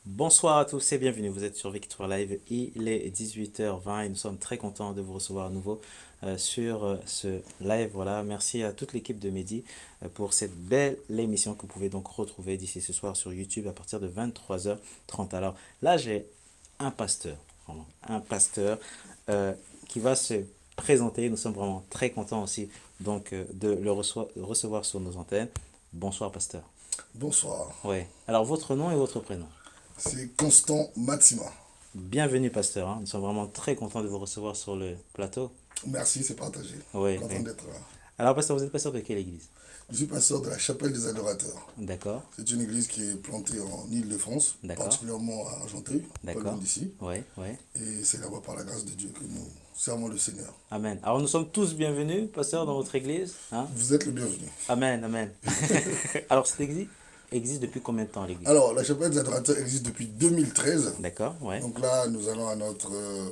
Bonsoir à tous et bienvenue. Vous êtes sur Victoire Live. Il est 18h20 et nous sommes très contents de vous recevoir à nouveau sur ce live. Voilà, merci à toute l'équipe de Mehdi pour cette belle émission que vous pouvez donc retrouver d'ici ce soir sur YouTube à partir de 23h30. Alors là, j'ai un pasteur, vraiment, un pasteur qui va se présenter. Nous sommes vraiment très contents aussi donc de le recevoir sur nos antennes. Bonsoir, pasteur. Bonsoir, Ouais. Alors votre nom et votre prénom. c'est Constant Maxima. Bienvenue, pasteur, hein. Nous sommes vraiment très contents de vous recevoir sur le plateau. Merci, c'est partagé. Oui, Content oui. d'être là. Alors, pasteur, vous êtes pasteur de quelle église? Je suis pasteur de la Chapelle des Adorateurs. D'accord, C'est une église qui est plantée en Île-de-France, d'accord, particulièrement à Argenteuil, pas loin d'accord. d'ici. Oui, oui. Et c'est là-bas, par la grâce de Dieu, que nous servons le Seigneur. Amen. Alors, nous sommes tous bienvenus, pasteur, dans votre église, hein? Vous êtes le bienvenu. Amen, amen. Alors, cette église existe depuis combien de temps, l'église? Alors, la Chapelle des Adorateurs existe depuis 2013. D'accord, ouais. Donc là, nous allons à notre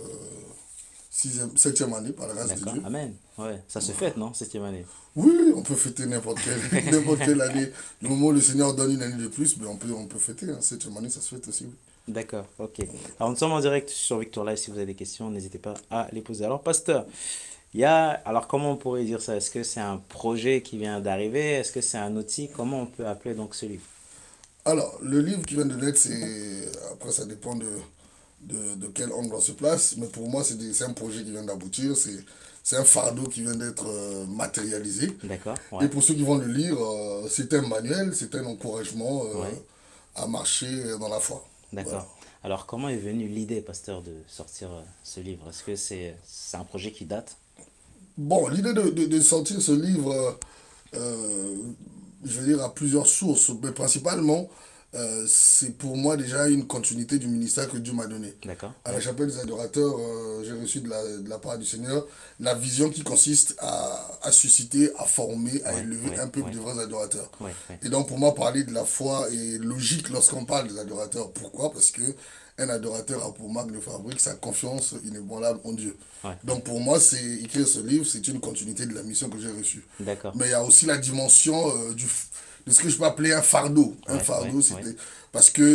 septième année, par la grâce de D'accord, Dieu. amen. Ouais, ça se fête, non, septième année? Oui, on peut fêter n'importe quelle année. Du moment où le Seigneur donne une année de plus, ben on peut fêter. Hein. Septième année, ça se fête aussi. Oui. D'accord, ok. Alors, nous sommes en direct sur Victoire Live. Si vous avez des questions, n'hésitez pas à les poser. Alors, pasteur, alors comment on pourrait dire ça? Est-ce que c'est un projet qui vient d'arriver? Est-ce que c'est un outil? Comment on peut appeler donc ce livre? Alors, le livre qui vient de naître, c'est. Après, ça dépend de quel angle on se place. Mais pour moi, c'est un projet qui vient d'aboutir. C'est un fardeau qui vient d'être matérialisé. D'accord, Et ouais, pour ceux qui vont le lire, c'est un manuel, c'est un encouragement ouais, à marcher dans la foi. Voilà. d'accord. Alors comment est venue l'idée, pasteur, de sortir ce livre? Est-ce que c'est un projet qui date? Bon, l'idée de sortir ce livre, euh, je veux dire, à plusieurs sources, mais principalement, c'est pour moi déjà une continuité du ministère que Dieu m'a donné. D'accord, À la ouais, chapelle des adorateurs, j'ai reçu de la part du Seigneur la vision qui consiste à susciter, à former, à ouais, élever ouais, un peuple ouais, de vrais adorateurs. ouais, ouais. Et donc pour moi, parler de la foi est logique lorsqu'on parle des adorateurs. Pourquoi? Parce que un adorateur a pour marque de fabrique sa confiance inébranlable en Dieu. Ouais. Donc pour moi, c'est écrire ce livre, c'est une continuité de la mission que j'ai reçue. D'accord, Mais il y a aussi la dimension de ce que je peux appeler un fardeau. Un ouais, ouais, fardeau, ouais, c'était parce que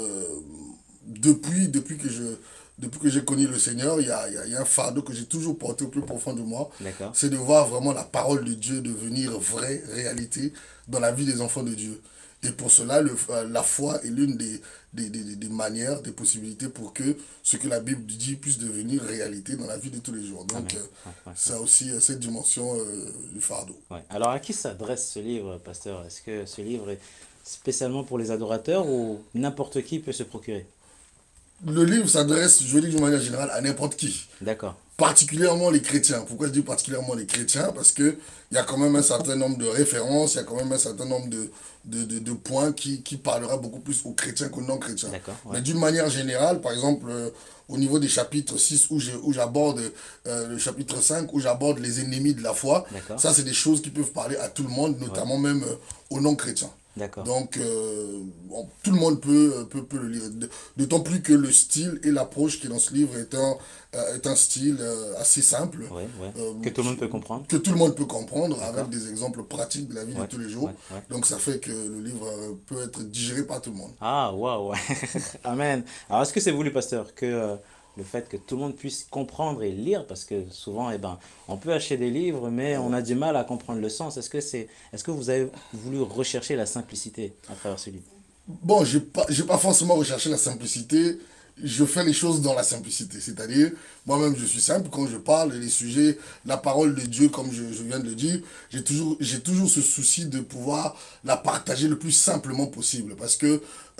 depuis que j'ai connu le Seigneur, il y a un fardeau que j'ai toujours porté au plus profond de moi. d'accord. C'est de voir vraiment la parole de Dieu devenir vraie réalité dans la vie des enfants de Dieu. Et pour cela, la foi est l'une des manières, des possibilités pour que ce que la Bible dit puisse devenir réalité dans la vie de tous les jours. Donc, Amen. Ouais, ouais, ouais, ça aussi cette dimension du fardeau. ouais. Alors à qui s'adresse ce livre, pasteur? Est-ce que ce livre est spécialement pour les adorateurs ou n'importe qui peut se procurer? Le livre s'adresse, je veux dire d'une manière générale, à n'importe qui. D'accord, Particulièrement les chrétiens. Pourquoi je dis particulièrement les chrétiens? Parce que il y a quand même un certain nombre de références, il y a quand même un certain nombre de points qui parlera beaucoup plus aux chrétiens qu'aux non-chrétiens. d'accord, Mais ouais, d'une manière générale, par exemple, au niveau des chapitres 6 où j'aborde le chapitre 5 où j'aborde les ennemis de la foi, d'accord, ça c'est des choses qui peuvent parler à tout le monde, ouais, notamment même aux non-chrétiens. d'accord. Donc, tout le monde peut le lire. D'autant plus que le style et l'approche qui est dans ce livre est un style assez simple, Ouais, ouais. euh, Que tout le monde peut comprendre. que tout le monde peut comprendre, avec D'accord. des exemples pratiques de la vie de Ouais, tous les jours. ouais, ouais. Donc, ça fait que le livre peut être digéré par tout le monde. Ah, waouh, ouais. Amen. Alors, est-ce que c'est voulu, pasteur, que le fait que tout le monde puisse comprendre et lire, parce que souvent, eh ben, on peut acheter des livres, mais on a du mal à comprendre le sens. Est-ce que vous avez voulu rechercher la simplicité à travers ce livre? Bon, j'ai pas forcément recherché la simplicité. Je fais les choses dans la simplicité. C'est-à-dire, moi-même, je suis simple. Quand je parle des sujets, la parole de Dieu, comme je viens de le dire, j'ai toujours ce souci de pouvoir la partager le plus simplement possible. Parce que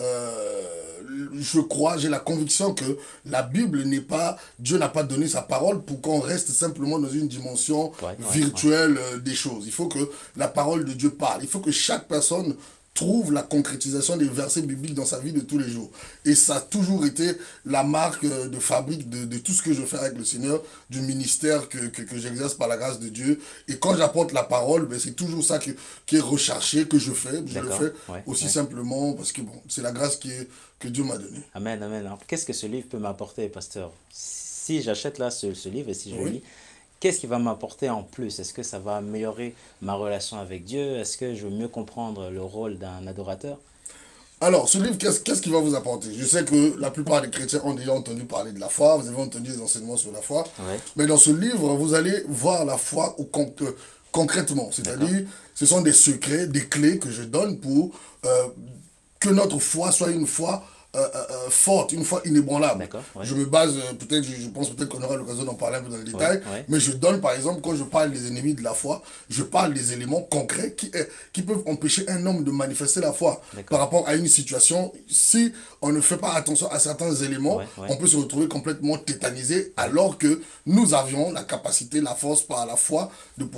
je crois, j'ai la conviction que la Bible n'est pas, Dieu n'a pas donné sa parole pour qu'on reste simplement dans une dimension Ouais, ouais, ouais. virtuelle des choses. Il faut que la parole de Dieu parle. Il faut que chaque personne trouve la concrétisation des versets bibliques dans sa vie de tous les jours. Et ça a toujours été la marque de fabrique de tout ce que je fais avec le Seigneur, du ministère que j'exerce par la grâce de Dieu. Et quand j'apporte la parole, ben, c'est toujours ça qui est recherché, que je fais. Je le D'accord. fais Ouais, aussi ouais. simplement parce que bon, c'est la grâce que Dieu m'a donnée. Amen, amen. Alors, qu'est-ce que ce livre peut m'apporter, pasteur? Si j'achète là ce livre et si je le Oui. lis, qu'est-ce qui va m'apporter en plus? Est-ce que ça va améliorer ma relation avec Dieu? Est-ce que je veux mieux comprendre le rôle d'un adorateur? Alors, ce livre, qu'est-ce qu'il va vous apporter? Je sais que la plupart des chrétiens ont déjà entendu parler de la foi, vous avez entendu des enseignements sur la foi, Ouais, mais dans ce livre, vous allez voir la foi concrètement, d'accord. c'est-à-dire, ce sont des secrets, des clés que je donne pour que notre foi soit une foi forte, une foi inébranlable. D'accord, ouais. Je me base, peut-être, je pense peut-être qu'on aura l'occasion d'en parler un peu dans le Ouais, détail, ouais. mais je donne par exemple, quand je parle des ennemis de la foi, je parle des éléments concrets qui peuvent empêcher un homme de manifester la foi par D'accord. rapport à une situation. Si on ne fait pas attention à certains éléments, Ouais, ouais. on peut se retrouver complètement tétanisé, Ouais. alors que nous avions la capacité, la force par la foi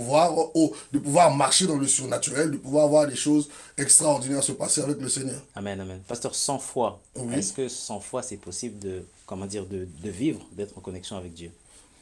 de pouvoir marcher dans le surnaturel, de pouvoir voir des choses extraordinaires se passer avec le Seigneur. Amen, amen. Pasteur, sans foi, Oui. est-ce que sans foi, c'est possible de, comment dire, de vivre, d'être en connexion avec Dieu?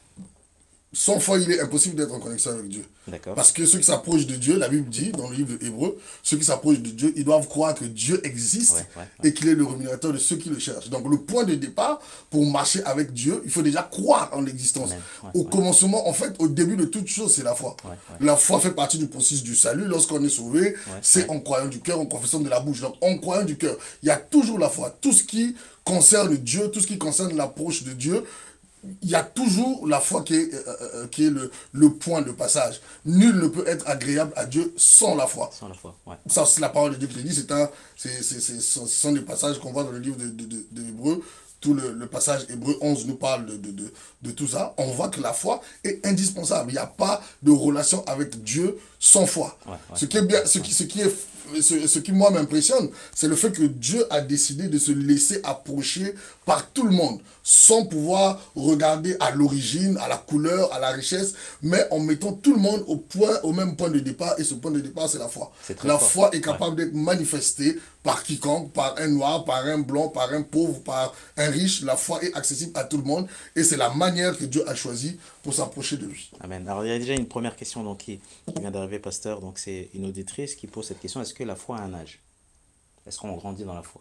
Sans foi, il est impossible d'être en connexion avec Dieu. D'accord. Parce que ceux qui s'approchent de Dieu, la Bible dit dans le livre de Hébreu, ceux qui s'approchent de Dieu, ils doivent croire que Dieu existe Ouais, ouais, ouais. et qu'il est le rémunérateur de ceux qui le cherchent. Donc le point de départ pour marcher avec Dieu, il faut déjà croire en l'existence. Amen. Ouais, Au ouais, commencement, en fait, au début de toute chose, c'est la foi. ouais, ouais. La foi fait partie du processus du salut. Lorsqu'on est sauvé, Ouais, c'est ouais. en croyant du cœur, en confessant de la bouche. Donc en croyant du cœur, il y a toujours la foi. Tout ce qui concerne Dieu, tout ce qui concerne l'approche de Dieu, il y a toujours la foi qui est le point de passage. Nul ne peut être agréable à Dieu sans la foi. Sans la foi. Ouais, ouais. Ça, c'est la parole de Dieu qui le dit. Ce sont des passages qu'on voit dans le livre de Hébreux. Tout le passage Hébreu 11 nous parle de tout ça. On voit que la foi est indispensable. Il n'y a pas de relation avec Dieu sans foi. Ouais, ouais, Ce qui est ouais, bien, ouais. ce qui moi m'impressionne, c'est le fait que Dieu a décidé de se laisser approcher par tout le monde, sans pouvoir regarder à l'origine, à la couleur, à la richesse, mais en mettant tout le monde au même point de départ, et ce point de départ, c'est la foi. C'est très La fort. foi est Ouais. capable d'être manifestée par quiconque, par un noir, par un blanc, par un pauvre, par un riche. La foi est accessible à tout le monde, et c'est la manière que Dieu a choisie pour s'approcher de lui. Amen. Alors, il y a déjà une première question donc, qui vient d'arriver, pasteur. Donc, c'est une auditrice qui pose cette question. Est-ce que la foi a un âge? Est-ce qu'on grandit dans la foi?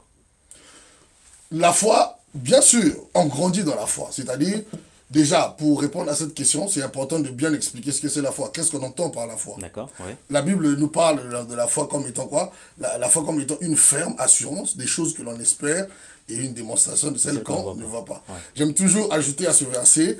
La foi, bien sûr, on grandit dans la foi. C'est-à-dire, déjà, pour répondre à cette question, c'est important de bien expliquer ce que c'est la foi. Qu'est-ce qu'on entend par la foi? D'accord? Ouais. La Bible nous parle de la foi comme étant quoi? La foi comme étant une ferme assurance des choses que l'on espère et une démonstration de C'est celles celle qu'on ne qu'on voit ne pas. voit pas. Ouais. J'aime toujours ajouter à ce verset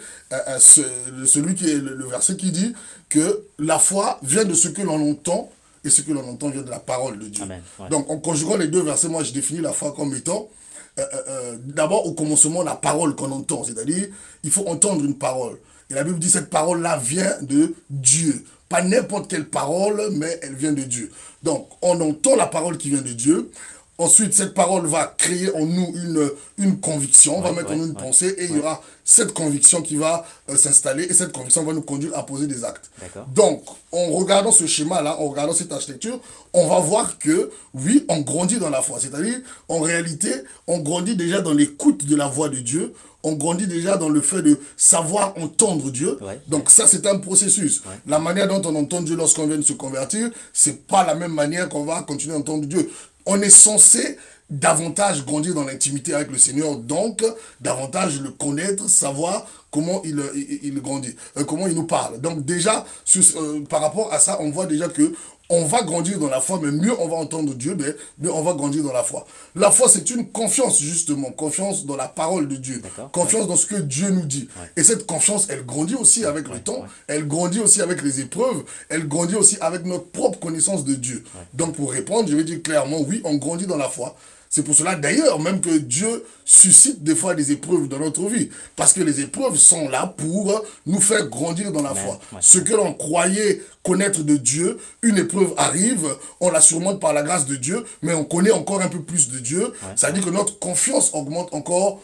celui qui est le verset qui dit que la foi vient de ce que l'on entend et ce que l'on entend vient de la parole de Dieu. Amen. Ouais. Donc en conjuguant les deux versets, moi je définis la foi comme étant d'abord au commencement la parole qu'on entend, c'est-à-dire il faut entendre une parole. Et la Bible dit cette parole-là vient de Dieu. Pas n'importe quelle parole, mais elle vient de Dieu. Donc on entend la parole qui vient de Dieu. Ensuite, cette parole va créer en nous une conviction, va Ouais, mettre en ouais, nous une ouais. pensée, et il y Ouais. aura cette conviction qui va s'installer, et cette conviction va nous conduire à poser des actes. D'accord. Donc, en regardant ce schéma-là, en regardant cette architecture, on va voir que, oui, on grandit dans la foi. C'est-à-dire, en réalité, on grandit déjà dans l'écoute de la voix de Dieu, on grandit déjà dans le fait de savoir entendre Dieu. Ouais. Donc ça, c'est un processus. Ouais. La manière dont on entend Dieu lorsqu'on vient de se convertir, c'est pas la même manière qu'on va continuer à entendre Dieu. On est censé davantage grandir dans l'intimité avec le Seigneur, donc davantage le connaître, savoir comment il grandit, comment il nous parle. Donc déjà, par rapport à ça, on voit déjà que on va grandir dans la foi, mais mieux on va entendre Dieu, mais mieux on va grandir dans la foi. La foi, c'est une confiance, justement, confiance dans la parole de Dieu, D'accord. confiance Ouais. dans ce que Dieu nous dit. Ouais. Et cette confiance, elle grandit aussi avec le Ouais. temps, Ouais. elle grandit aussi avec les épreuves, elle grandit aussi avec notre propre connaissance de Dieu. Ouais. Donc pour répondre, je vais dire clairement, oui, on grandit dans la foi. C'est pour cela d'ailleurs même que Dieu suscite des fois des épreuves dans notre vie. Parce que les épreuves sont là pour nous faire grandir dans la Amen. foi. Ouais. Ce que l'on croyait connaître de Dieu, une épreuve arrive, on la surmonte par la grâce de Dieu, mais on connaît encore un peu plus de Dieu. Ouais. Ça veut dire que notre confiance augmente encore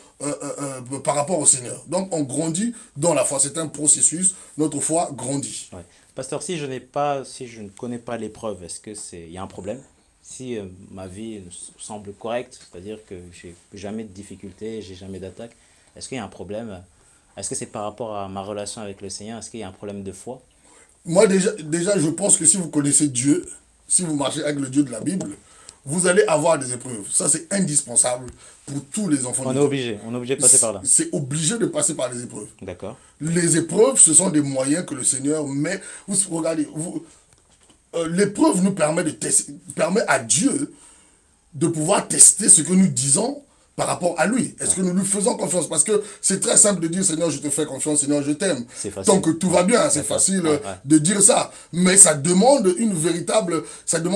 par rapport au Seigneur. Donc on grandit dans la foi. C'est un processus. Notre foi grandit. Ouais. Pasteur, si je ne connais pas l'épreuve, est-ce que il y a un problème? Si ma vie semble correcte, c'est-à-dire que j'ai jamais de difficultés, j'ai jamais d'attaque, est-ce qu'il y a un problème? Est-ce que c'est par rapport à ma relation avec le Seigneur? Est-ce qu'il y a un problème de foi? Moi, déjà, je pense que si vous connaissez Dieu, si vous marchez avec le Dieu de la Bible, vous allez avoir des épreuves. Ça, c'est indispensable pour tous les enfants de Dieu. On est obligé de passer par là. C'est obligé de passer par les épreuves. D'accord. Les épreuves, ce sont des moyens que le Seigneur met. Regardez, l'épreuve nous permet à Dieu de pouvoir tester ce que nous disons par rapport à lui. Est-ce que nous lui faisons confiance? Parce que c'est très simple de dire Seigneur, je te fais confiance, Seigneur, je t'aime. C'est facile. Tant que tout va bien, c'est facile de dire ça. Mais ça demande une véritable,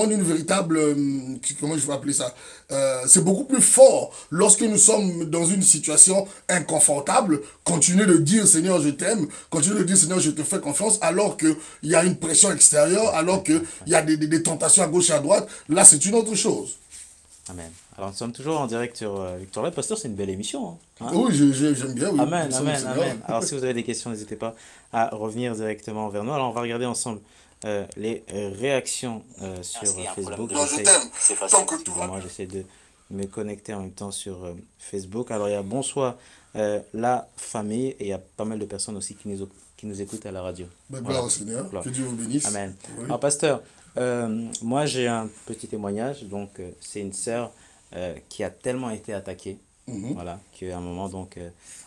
comment je vais appeler ça? C'est beaucoup plus fort lorsque nous sommes dans une situation inconfortable. Continuer de dire Seigneur, je t'aime. Continuer de dire Seigneur, je te fais confiance, alors qu'il y a une pression extérieure, alors qu'il y a des tentations à gauche et à droite. Là, c'est une autre chose. Amen. Alors, nous sommes toujours en direct sur Victor Live. Pasteur, c'est une belle émission. Hein? Oui, j'aime bien. Oui. Amen, amen, amen. Alors, si vous avez des questions, n'hésitez pas à revenir directement vers nous. Alors, on va regarder ensemble les réactions sur Facebook. Non, je t'aime. C'est facile. Moi, j'essaie de me connecter en même temps sur Facebook. Alors, il y a bonsoir la famille, et il y a pas mal de personnes aussi qui nous écoutent à la radio. Gloire au Seigneur. Que Dieu vous bénisse. Amen. Oui. Alors, pasteur, moi, j'ai un petit témoignage. Donc, c'est une sœur qui a tellement été attaquée, voilà, qu'à un moment, donc,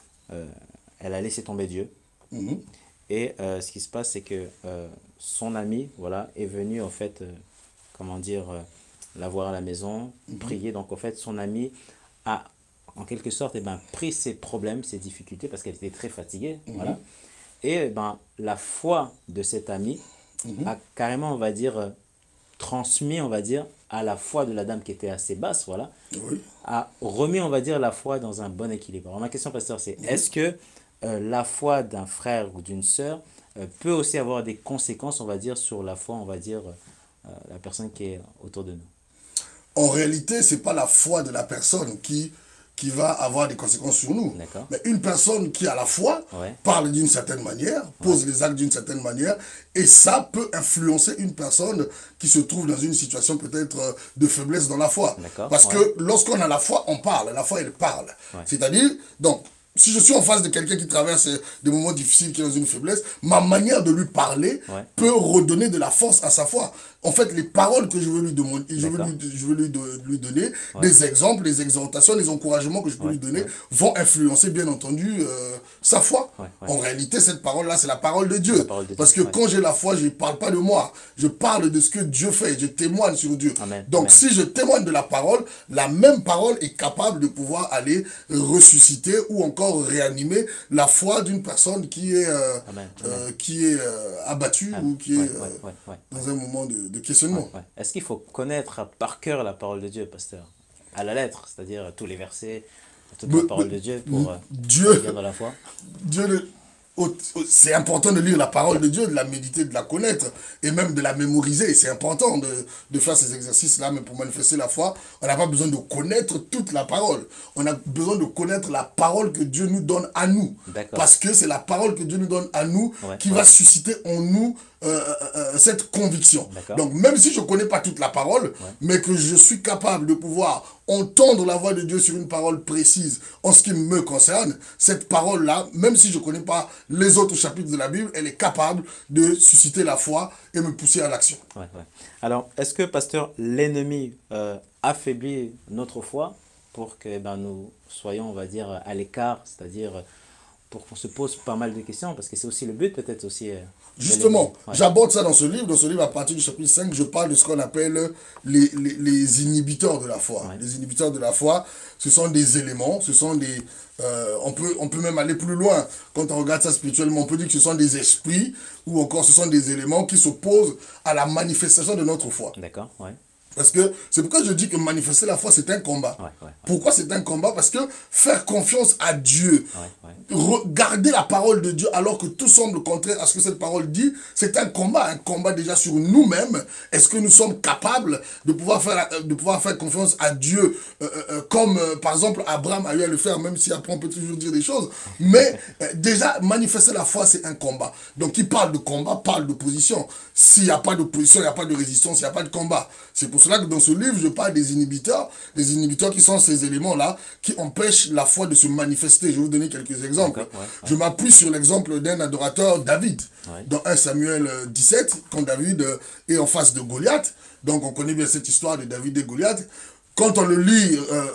elle a laissé tomber Dieu. Et ce qui se passe, c'est que son ami, voilà, est venu, en fait, comment dire, la voir à la maison, prier. Donc, en fait, son ami a, en quelque sorte, pris ses problèmes, ses difficultés, parce qu'elle était très fatiguée, voilà. Et la foi de cet ami a carrément, on va dire, transmis, on va dire, à la foi de la dame qui était assez basse, voilà, a remis, on va dire, la foi dans un bon équilibre. Alors, ma question, pasteur, c'est est-ce que la foi d'un frère ou d'une sœur peut aussi avoir des conséquences, on va dire, sur la foi, on va dire, la personne qui est autour de nous? En réalité, c'est pas la foi de la personne qui va avoir des conséquences sur nous. Mais une personne qui a la foi parle d'une certaine manière, pose les actes d'une certaine manière, et ça peut influencer une personne qui se trouve dans une situation peut-être de faiblesse dans la foi. Parce que lorsqu'on a la foi, on parle. La foi, elle parle. C'est-à-dire, donc, si je suis en face de quelqu'un qui traverse des moments difficiles, qui est dans une faiblesse, ma manière de lui parler peut redonner de la force à sa foi. En fait, les paroles que je veux lui demander, je veux lui donner, des exemples, les exhortations, les encouragements que je peux lui donner, vont influencer, bien entendu, sa foi. En réalité, cette parole-là, c'est la parole de Dieu. Parce que quand j'ai la foi, je ne parle pas de moi. Je parle de ce que Dieu fait. Je témoigne sur Dieu. Donc, si je témoigne de la même parole est capable de pouvoir aller ressusciter ou encore réanimer la foi d'une personne qui est abattue ou qui est dans un moment de questionnement. Est-ce qu'il faut connaître par cœur la parole de Dieu, pasteur? À la lettre, c'est-à-dire tous les versets, toute la parole de Dieu pour dire dans la foi? C'est important de lire la parole de Dieu, de la méditer, de la connaître et même de la mémoriser. C'est important de faire ces exercices-là, mais pour manifester la foi, on n'a pas besoin de connaître toute la parole. On a besoin de connaître la parole que Dieu nous donne à nous. Parce que c'est la parole que Dieu nous donne à nous qui va susciter en nous cette conviction. Donc même si je ne connais pas toute la parole, mais que je suis capable de pouvoir entendre la voix de Dieu sur une parole précise en ce qui me concerne, cette parole-là, même si je ne connais pas les autres chapitres de la Bible, elle est capable de susciter la foi et me pousser à l'action. Alors, est-ce que, pasteur, l'ennemi affaiblit notre foi pour que nous soyons, on va dire, à l'écart, c'est-à-dire pour qu'on se pose pas mal de questions, parce que c'est aussi le but peut-être aussi. Justement, j'aborde ça dans ce livre. Dans ce livre, à partir du chapitre 5, je parle de ce qu'on appelle les inhibiteurs de la foi. Les inhibiteurs de la foi, ce sont des éléments, ce sont des... on peut même aller plus loin. Quand on regarde ça spirituellement, on peut dire que ce sont des esprits, ou encore ce sont des éléments qui s'opposent à la manifestation de notre foi. D'accord, Parce que c'est pourquoi je dis que manifester la foi, c'est un combat. Pourquoi c'est un combat? Parce que faire confiance à Dieu, garder la parole de Dieu alors que tout semble contraire à ce que cette parole dit, c'est un combat déjà sur nous-mêmes. Est-ce que nous sommes capables de pouvoir faire confiance à Dieu comme par exemple Abraham a eu à le faire, même si après on peut toujours dire des choses. Mais déjà, manifester la foi, c'est un combat. Donc qui parle de combat, parle d'opposition. S'il n'y a pas d'opposition, il n'y a pas de résistance, il n'y a pas de combat. C'est pour cela que dans ce livre, je parle des inhibiteurs qui sont ces éléments-là qui empêchent la foi de se manifester. Je vais vous donner quelques exemples. Je m'appuie sur l'exemple d'un adorateur, David. Dans 1 Samuel 17, quand David est en face de Goliath. Donc on connaît bien cette histoire de David et Goliath. Quand on le lit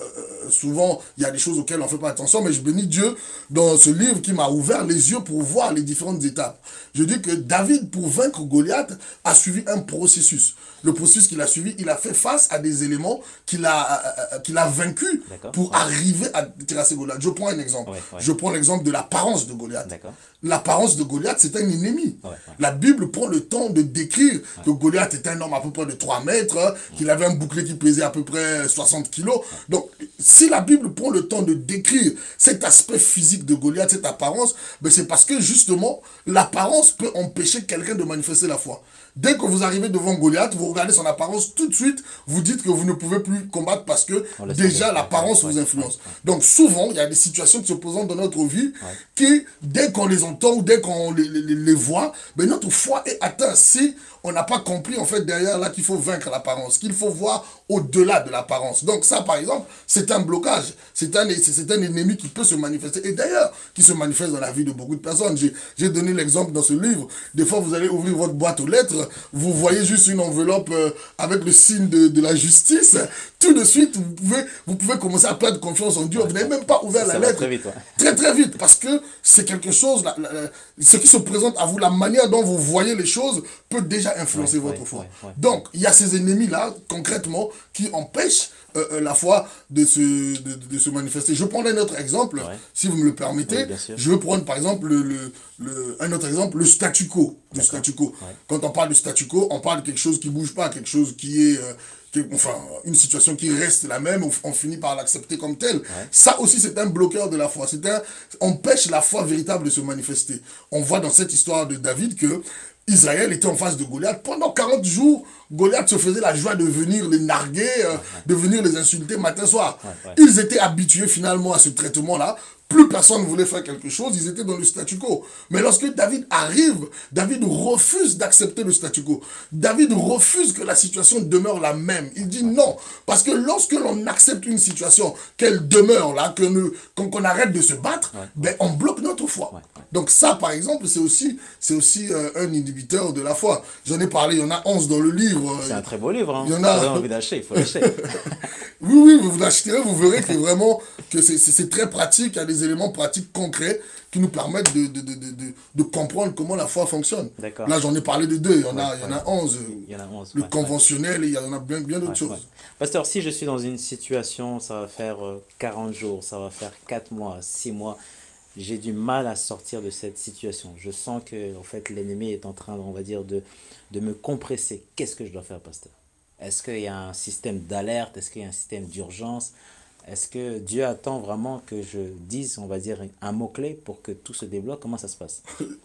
souvent, il y a des choses auxquelles on ne fait pas attention, mais je bénis Dieu dans ce livre qui m'a ouvert les yeux pour voir les différentes étapes. Je dis que David, pour vaincre Goliath, a suivi un processus. Le processus qu'il a suivi, il a fait face à des éléments qu'il a vaincus pour arriver à terrasser Goliath. Je prends un exemple. Je prends l'exemple de l'apparence de Goliath. L'apparence de Goliath, c'est un ennemi. La Bible prend le temps de décrire que Goliath était un homme à peu près de 3 mètres, qu'il avait un bouclier qui pesait à peu près 60 kilos. Donc, si la Bible prend le temps de décrire cet aspect physique de Goliath, cette apparence, ben c'est parce que justement, l'apparence peut empêcher quelqu'un de manifester la foi. Dès que vous arrivez devant Goliath, vous regardez son apparence, tout de suite, vous dites que vous ne pouvez plus combattre parce que déjà l'apparence vous influence. Donc souvent, il y a des situations qui se présentent dans notre vie qui, dès qu'on les entend ou dès qu'on les voit, ben notre foi est atteinte si on n'a pas compris en fait derrière là qu'il faut vaincre l'apparence, qu'il faut voir au-delà de l'apparence. Donc ça, par exemple, c'est un blocage, c'est un ennemi qui peut se manifester, et d'ailleurs, qui se manifeste dans la vie de beaucoup de personnes. J'ai donné l'exemple dans ce livre. Des fois, vous allez ouvrir votre boîte aux lettres, vous voyez juste une enveloppe avec le signe de la justice. Tout de suite, vous pouvez commencer à perdre confiance en Dieu. Vous n'avez même pas ouvert la lettre. Très vite, très très vite, parce que c'est quelque chose, ce qui se présente à vous, la manière dont vous voyez les choses peut déjà influencer votre foi. Donc, il y a ces ennemis-là, concrètement, qui empêchent la foi de se manifester. Je prends un autre exemple, si vous me le permettez. Je veux prendre par exemple un autre exemple, le statu quo. Le statu quo. Quand on parle de statu quo, on parle de quelque chose qui ne bouge pas, quelque chose qui est... enfin, une situation qui reste la même, on finit par l'accepter comme telle. Ça aussi, c'est un bloqueur de la foi. Empêche la foi véritable de se manifester. On voit dans cette histoire de David que Israël était en face de Goliath. Pendant 40 jours, Goliath se faisait la joie de venir les narguer, de venir les insulter matin soir. Ils étaient habitués finalement à ce traitement-là. Plus personne ne voulait faire quelque chose, ils étaient dans le statu quo. Mais lorsque David arrive, David refuse d'accepter le statu quo. David refuse que la situation demeure la même. Il dit non. Parce que lorsque l'on accepte une situation, qu'elle demeure là, qu'on arrête de se battre, ben on bloque notre foi. Donc ça, par exemple, c'est aussi un inhibiteur de la foi. J'en ai parlé, il y en a 11 dans le livre. C'est un très beau livre. Hein. Il y en a... Vous avez envie d'acheter, il faut l'acheter. Oui, vous l'achèterez, vous verrez que vraiment, que c'est très pratique, il y a des éléments pratiques concrets qui nous permettent de comprendre comment la foi fonctionne. Là, j'en ai parlé de 2, il y en a 11. Il y en a 11. Le conventionnel, et il y en a bien d'autres choses. Pasteur, si je suis dans une situation, ça va faire 40 jours, ça va faire 4 mois, 6 mois, j'ai du mal à sortir de cette situation. Je sens que en fait, l'ennemi est en train, on va dire, de me compresser. Qu'est-ce que je dois faire, pasteur? Est-ce qu'il y a un système d'alerte? Est-ce qu'il y a un système d'urgence? Est-ce que Dieu attend vraiment que je dise, on va dire, un mot-clé pour que tout se débloque? Comment ça se passe?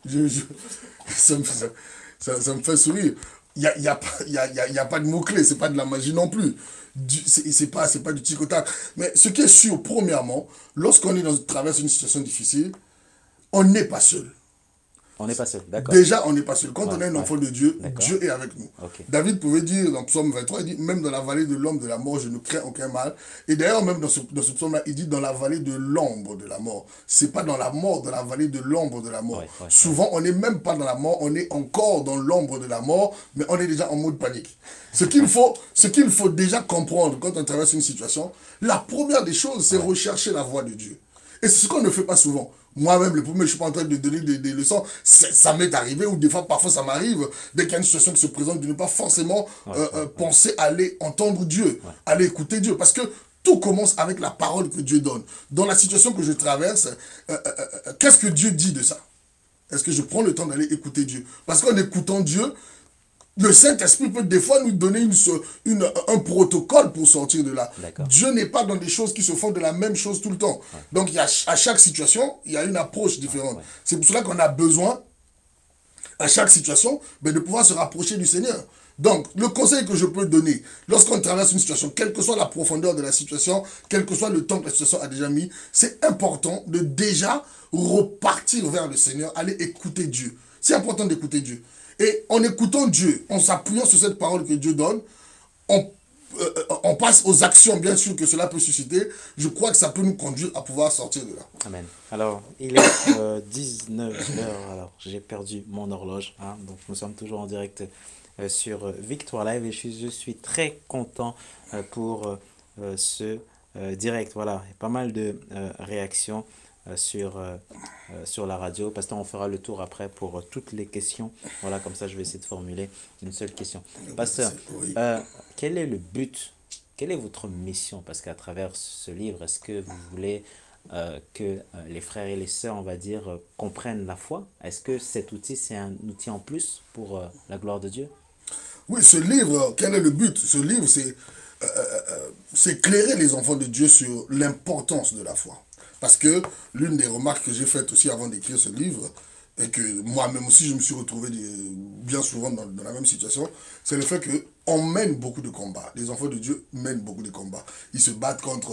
Ça me fait sourire. Il n'y a pas de mot-clé, c'est pas de la magie non plus. C'est pas du tic au tac. Mais ce qui est sûr, premièrement, lorsqu'on traverse une situation difficile, on n'est pas seul. On n'est pas seul, d'accord. Déjà, on n'est pas seul. Quand on est un enfant de Dieu, Dieu est avec nous. David pouvait dire dans Psaume 23, il dit, même dans la vallée de l'ombre de la mort, je ne crains aucun mal. Et d'ailleurs, même dans ce psaume-là, il dit dans la vallée de l'ombre de la mort. C'est pas dans la mort, dans la vallée de l'ombre de la mort. Souvent, on n'est même pas dans la mort, on est encore dans l'ombre de la mort, mais on est déjà en mode panique. Ce qu'il faut déjà comprendre quand on traverse une situation, la première des choses, c'est rechercher la voix de Dieu. Et c'est ce qu'on ne fait pas souvent. Moi-même, le premier, je ne suis pas en train de donner des leçons. Ça m'est arrivé, ou des fois, parfois, ça m'arrive, dès qu'il y a une situation qui se présente, de ne pas forcément penser à aller entendre Dieu, aller écouter Dieu. Parce que tout commence avec la parole que Dieu donne. Dans la situation que je traverse, qu'est-ce que Dieu dit de ça? Est-ce que je prends le temps d'aller écouter Dieu? Parce qu'en écoutant Dieu, le Saint-Esprit peut des fois nous donner un protocole pour sortir de là. Dieu n'est pas dans des choses qui se font de la même chose tout le temps. Donc, à chaque situation, il y a une approche différente. C'est pour cela qu'on a besoin, à chaque situation, de pouvoir se rapprocher du Seigneur. Donc, le conseil que je peux donner, lorsqu'on traverse une situation, quelle que soit la profondeur de la situation, quel que soit le temps que la situation a déjà mis, c'est important de déjà repartir vers le Seigneur, aller écouter Dieu. C'est important d'écouter Dieu. Et en écoutant Dieu, en s'appuyant sur cette parole que Dieu donne, on passe aux actions, bien sûr, que cela peut susciter. Je crois que ça peut nous conduire à pouvoir sortir de là. Amen. Alors, il est 19 heures. Alors, j'ai perdu mon horloge. Hein, donc, nous sommes toujours en direct sur Victoire Live. Et je suis très content pour ce direct. Voilà, pas mal de réactions sur la radio. Pasteur, on fera le tour après pour toutes les questions. Voilà, comme ça, je vais essayer de formuler une seule question. Pasteur, Oui. quel est le but? Quelle est votre mission? Parce qu'à travers ce livre, est-ce que vous voulez que les frères et les sœurs, on va dire, comprennent la foi? Est-ce que cet outil, c'est un outil en plus pour la gloire de Dieu? Oui, ce livre, quel est le but? Ce livre, c'est éclairer les enfants de Dieu sur l'importance de la foi. Parce que l'une des remarques que j'ai faites aussi avant d'écrire ce livre, et que moi-même aussi je me suis retrouvé bien souvent dans la même situation, c'est le fait qu'on mène beaucoup de combats. Les enfants de Dieu mènent beaucoup de combats. Ils se battent contre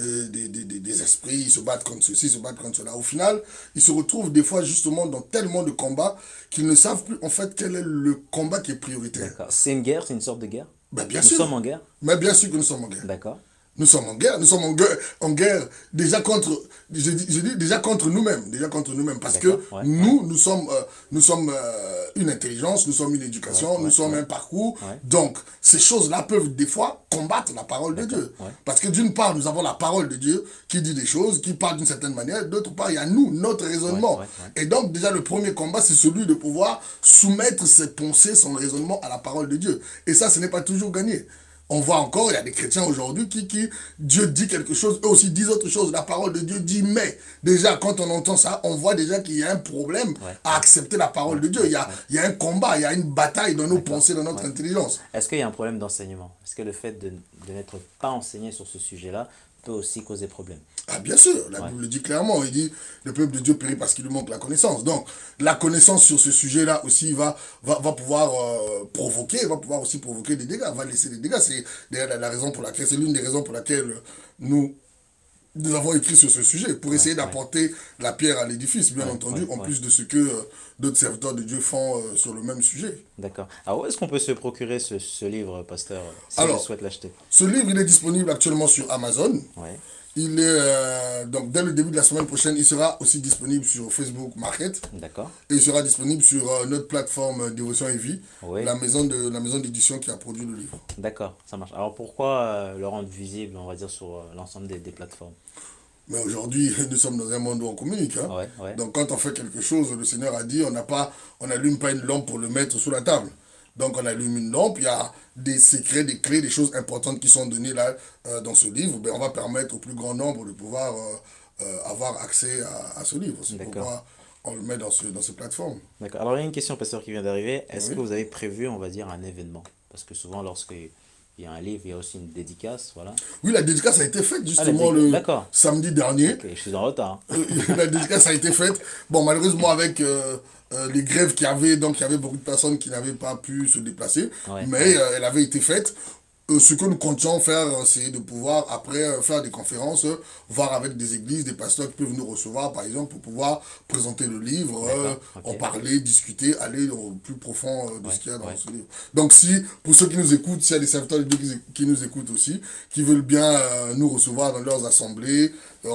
des esprits, ils se battent contre ceci, ils se battent contre cela. Au final, ils se retrouvent des fois justement dans tellement de combats qu'ils ne savent plus en fait quel est le combat qui est prioritaire. D'accord. C'est une guerre, c'est une sorte de guerre? Ben, bien Nous sûr. sommes en guerre? Mais bien sûr que nous sommes en guerre. D'accord. Nous sommes en guerre déjà contre, je dis déjà contre nous-mêmes, parce D'accord. que Ouais, ouais, nous sommes une intelligence, nous sommes une ouais, éducation, nous ouais, sommes ouais, un parcours. ouais. Donc, ces choses-là peuvent des fois combattre la parole de D'accord. Dieu. Ouais. Parce que d'une part, nous avons la parole de Dieu qui dit des choses, qui parle d'une certaine manière, d'autre part, il y a nous, notre Ouais, raisonnement. ouais, ouais. Et donc, déjà, le premier combat, c'est celui de pouvoir soumettre ses pensées, son raisonnement à la parole de Dieu. Et ça, ce n'est pas toujours gagné. On voit encore, il y a des chrétiens aujourd'hui Dieu dit quelque chose, eux aussi disent autre chose. La parole de Dieu dit mais. Déjà, quand on entend ça, on voit déjà qu'il y a un problème Ouais, à accepter la parole ouais, de Dieu. ouais, ouais. Il y a un combat, il y a une bataille dans nos D'accord. pensées, dans notre Ouais. intelligence. Est-ce qu'il y a un problème d'enseignement? Est-ce que le fait de n'être pas enseigné sur ce sujet-là peut aussi causer problème? Ah, bien sûr, la Ouais. Bible le dit clairement. Il dit le peuple de Dieu périt parce qu'il lui manque la connaissance. Donc, la connaissance sur ce sujet-là aussi va pouvoir provoquer, va pouvoir aussi provoquer des dégâts, va laisser des dégâts. C'est d'ailleurs la raison pour laquelle, c'est l'une des raisons pour laquelle nous, nous avons écrit sur ce sujet, pour Ouais, essayer ouais, d'apporter la pierre à l'édifice, bien ouais, entendu, ouais, en ouais. plus de ce que d'autres serviteurs de Dieu font sur le même sujet. D'accord. Alors, où est-ce qu'on peut se procurer ce livre, pasteur, si je Alors, souhaite l'acheter? ce livre, il est disponible actuellement sur Amazon. Ouais. Il est, donc, dès le début de la semaine prochaine, il sera aussi disponible sur Facebook Market. D'accord. Et il sera disponible sur notre plateforme Dévotion et Vie, Oui. la maison d'édition qui a produit le livre. D'accord, ça marche. Alors, pourquoi le rendre visible, on va dire, sur l'ensemble des plateformes? Mais aujourd'hui, nous sommes dans un monde où on communique. Hein. Ouais, ouais. Donc quand on fait quelque chose, le Seigneur a dit, on n'allume pas une lampe pour le mettre sous la table. Donc on allume une lampe, il y a des secrets, des clés, des choses importantes qui sont données là dans ce livre. Ben, on va permettre au plus grand nombre de pouvoir avoir accès à ce livre. C'est D'accord. pourquoi on le met dans ces plateformes. D'accord. Alors, il y a une question, pasteur, qui vient d'arriver. Est-ce que Oui. vous avez prévu, on va dire, un événement? Parce que souvent, lorsqu'il y a un livre, il y a aussi une dédicace, voilà. Oui, la dédicace a été faite Ah, la justement dédicace, le d'accord. samedi dernier. Ok, je suis en retard, hein. La dédicace a été faite. Bon, malheureusement, avec les grèves qu'il y avait, donc il y avait beaucoup de personnes qui n'avaient pas pu se déplacer. Ouais, Mais ouais. elle avait été faite. Ce que nous comptions faire, c'est de pouvoir, après, faire des conférences, voir avec des églises, des pasteurs qui peuvent nous recevoir, par exemple, pour pouvoir présenter le livre, D'accord, en ok. parler, discuter, aller au plus profond de Ouais, ce qu'il y a dans ouais. ce livre. Donc, si, pour ceux qui nous écoutent, s'il y a des serviteurs de Dieu qui nous écoutent aussi, qui veulent bien nous recevoir dans leurs assemblées,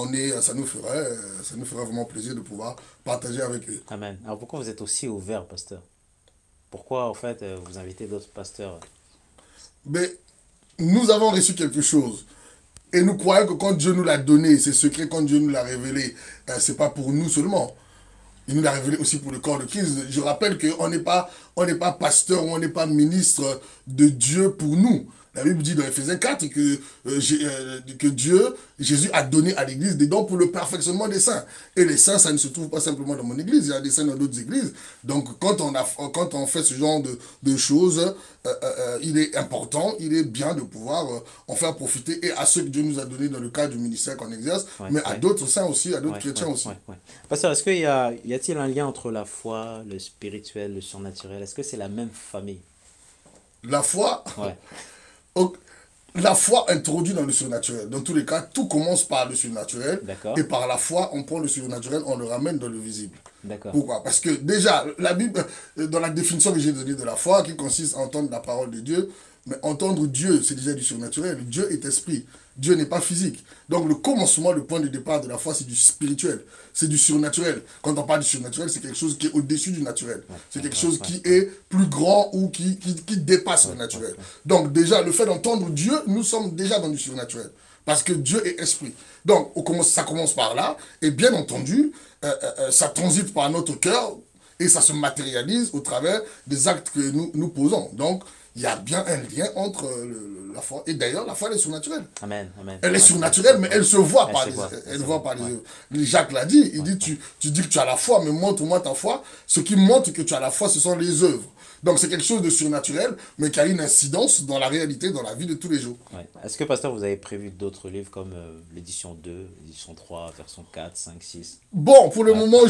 ça nous ferait vraiment plaisir de pouvoir partager avec eux. Amen. Alors, pourquoi vous êtes aussi ouvert, pasteur? Pourquoi, en fait, vous invitez d'autres pasteurs? Mais nous avons reçu quelque chose. Et nous croyons que quand Dieu nous l'a donné, c'est secret, quand Dieu nous l'a révélé, c'est pas pour nous seulement. Il nous l'a révélé aussi pour le corps de Christ. Je rappelle on n'est pas pasteur ou on n'est pas ministre de Dieu pour nous. La Bible dit dans Ephésiens 4 que Dieu, Jésus a donné à l'église des dons pour le perfectionnement des saints. Et les saints, ça ne se trouve pas simplement dans mon église, il y a des saints dans d'autres églises. Donc quand on fait ce genre de choses, il est important, il est bien de pouvoir en faire profiter et à ceux que Dieu nous a donnés dans le cadre du ministère qu'on exerce, Ouais, mais à ouais. d'autres saints aussi, à d'autres Ouais, chrétiens ouais, aussi. ouais, ouais. Pasteur, y a-t-il un lien entre la foi, le spirituel, le surnaturel? Est-ce que c'est la même famille? La foi, Ouais, au- la foi introduit dans le surnaturel. Dans tous les cas, tout commence par le surnaturel d'accord, et par la foi, on prend le surnaturel, on le ramène dans le visible. d'accord. Pourquoi? Parce que déjà, la Bible, dans la définition que j'ai donnée de la foi, qui consiste à entendre la parole de Dieu, mais entendre Dieu, c'est déjà du surnaturel. Dieu est esprit. Dieu n'est pas physique. Donc le commencement, le point de départ de la foi, c'est du spirituel. C'est du surnaturel. Quand on parle du surnaturel, c'est quelque chose qui est au-dessus du naturel. C'est quelque chose qui est plus grand ou qui dépasse le naturel. Donc déjà, le fait d'entendre Dieu, nous sommes déjà dans du surnaturel. Parce que Dieu est esprit. Donc, ça commence par là. Et bien entendu, ça transite par notre cœur et ça se matérialise au travers des actes que nous posons. Donc, il y a bien un lien entre la foi. Et d'ailleurs, la foi, elle est surnaturelle. Amen, amen. Elle est Ouais, surnaturelle, mais elle se voit elle par se les, voit, elle elle se voit voit. par les Ouais, œuvres. Jacques l'a dit, il ouais, dit, ouais. tu dis que tu as la foi, mais montre-moi ta foi. Ce qui montre que tu as la foi, ce sont les œuvres. Donc c'est quelque chose de surnaturel, mais qui a une incidence dans la réalité, dans la vie de tous les jours. Ouais. Est-ce que, pasteur, vous avez prévu d'autres livres comme l'édition 2, l'édition 3, version 4, 5, 6? Bon, pour le Ouais. moment,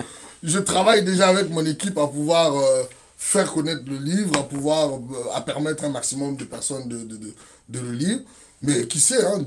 je travaille déjà avec mon équipe à pouvoir faire connaître le livre, à pouvoir à permettre un maximum de personnes de le lire. Mais qui sait, hein,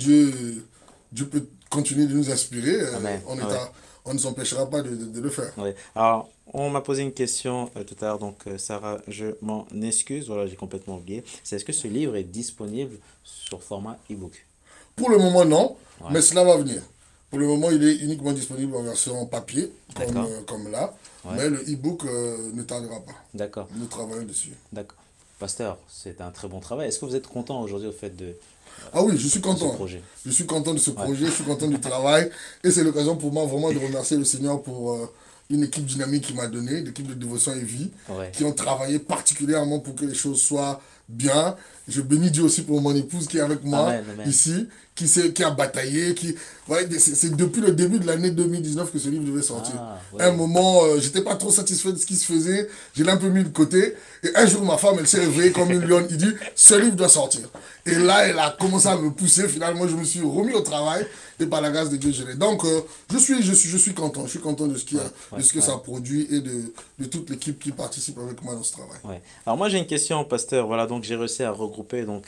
Dieu peut continuer de nous inspirer. Amen. Ouais. On ne s'empêchera pas de le faire. Ouais. Alors, on m'a posé une question tout à l'heure, donc Sarah, je m'en excuse, voilà, j'ai complètement oublié. C'est est-ce que ce livre est disponible sur format e-book? Pour le moment, non, Ouais. mais cela va venir. Pour le moment, il est uniquement disponible en version papier, D'accord. comme là. Ouais. Mais le e-book ne tardera pas. D'accord. Nous travaillons dessus. D'accord. Pasteur, c'est un très bon travail. Est-ce que vous êtes content aujourd'hui au fait Ah oui, je suis de ce content. projet? Je suis content de ce Ouais. projet, je suis content du travail. Et c'est l'occasion pour moi vraiment de remercier le Seigneur pour une équipe dynamique qu'il m'a donnée, l'équipe de Dévotion et Vie, Ouais. qui ont travaillé particulièrement pour que les choses soient bien. Je bénis Dieu aussi pour mon épouse qui est avec moi Amen, amen. ici, qui a bataillé, Ouais, c'est depuis le début de l'année 2019 que ce livre devait sortir. Ah, À un ouais. moment, j'étais pas trop satisfait de ce qui se faisait, je l'ai un peu mis de côté. Et un jour, ma femme, elle s'est réveillée comme une lionne, il dit, ce livre doit sortir. Et là, elle a commencé à me pousser, finalement, je me suis remis au travail, et par la grâce de Dieu, je l'ai. Donc, je suis content, je suis content de ce, Ouais, de ouais, ce que ouais. ça produit et de toute l'équipe qui participe avec moi dans ce travail. Ouais. Alors moi j'ai une question, pasteur. Voilà, donc j'ai réussi à regrouper donc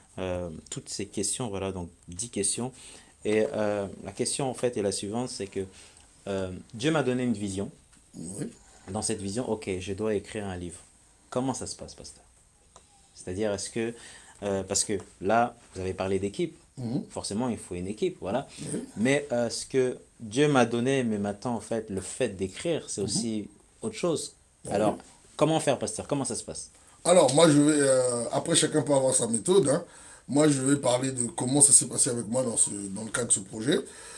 toutes ces questions. Voilà, donc 10 questions. Et la question en fait est la suivante, c'est que Dieu m'a donné une vision. Oui. Dans cette vision, ok, je dois écrire un livre. Comment ça se passe, pasteur? C'est-à-dire, est-ce que parce que là, vous avez parlé d'équipe. Mhm. Forcément, il faut une équipe, voilà. Oui. Mais ce que Dieu m'a donné, mais maintenant en fait, le fait d'écrire, c'est Mhm. aussi autre chose. Oui. Alors, comment faire, pasteur? Comment ça se passe? Alors, moi, je vais, après, chacun peut avoir sa méthode, hein. Moi, je vais parler de comment ça s'est passé avec moi dans le cadre de ce projet.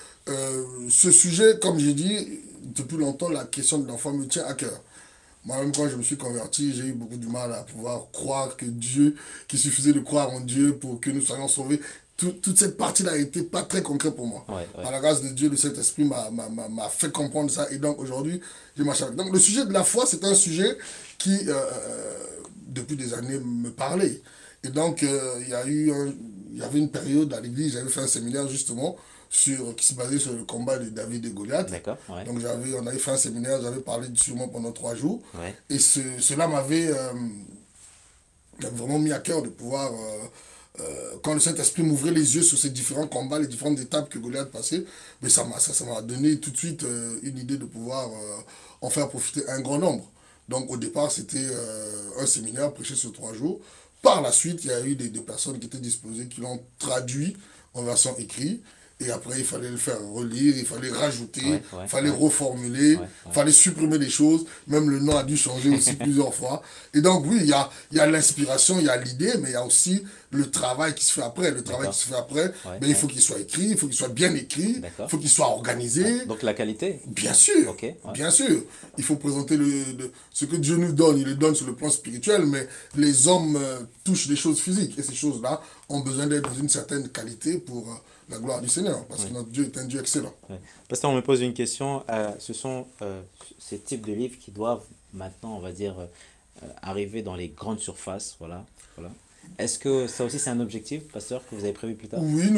Ce sujet, comme j'ai dit, depuis longtemps, la question de l'enfant me tient à cœur. Moi-même, quand je me suis converti, j'ai eu beaucoup de mal à pouvoir croire que Dieu, qu'il suffisait de croire en Dieu pour que nous soyons sauvés. Toute cette partie-là n'était pas très concrète pour moi. Ouais, ouais. Par la grâce de Dieu, le Saint-Esprit m'a fait comprendre ça. Et donc, aujourd'hui, j'ai marché avec. Donc, le sujet de la foi, c'est un sujet qui, depuis des années, me parlait. Et donc, il y avait une période à l'église, j'avais fait un séminaire justement qui se basait sur le combat de David et Goliath. D'accord, ouais, Donc on avait fait un séminaire, j'avais parlé sûrement pendant 3 jours. ouais, Et cela m'avait vraiment mis à cœur de pouvoir, quand le Saint-Esprit m'ouvrait les yeux sur ces différents combats, les différentes étapes que Goliath passait, mais ça m'a donné tout de suite une idée de pouvoir en faire profiter un grand nombre. Donc au départ, c'était un séminaire prêché sur 3 jours. Par la suite, il y a eu des personnes qui étaient disposées, qui l'ont traduit en version écrite. Et après, il fallait le faire relire, il fallait rajouter, ouais, il ouais, fallait ouais, reformuler, ouais, il ouais. fallait supprimer des choses. Même le nom a dû changer aussi plusieurs fois. Et donc, oui, il y a l'inspiration, il y a l'idée, mais il y a aussi le travail qui se fait après. Le travail qui D'accord, se fait après, ouais, mais il ouais, faut qu'il soit écrit, il faut qu'il soit bien écrit, il d'accord, faut qu'il soit ouais. organisé. Donc la qualité, Bien sûr, ok, ouais, bien sûr. Il faut présenter ce que Dieu nous donne. Il le donne sur le plan spirituel, mais les hommes touchent des choses physiques. Et ces choses-là ont besoin d'être dans une certaine qualité pour la gloire du Seigneur. Parce ouais, que notre Dieu est un Dieu excellent. ouais. Parce qu'on me pose une question, ce sont ces types de livres qui doivent maintenant, on va dire, arriver dans les grandes surfaces, voilà, voilà. Est-ce que ça aussi c'est un objectif, pasteur, que vous avez prévu plus tard? Oui,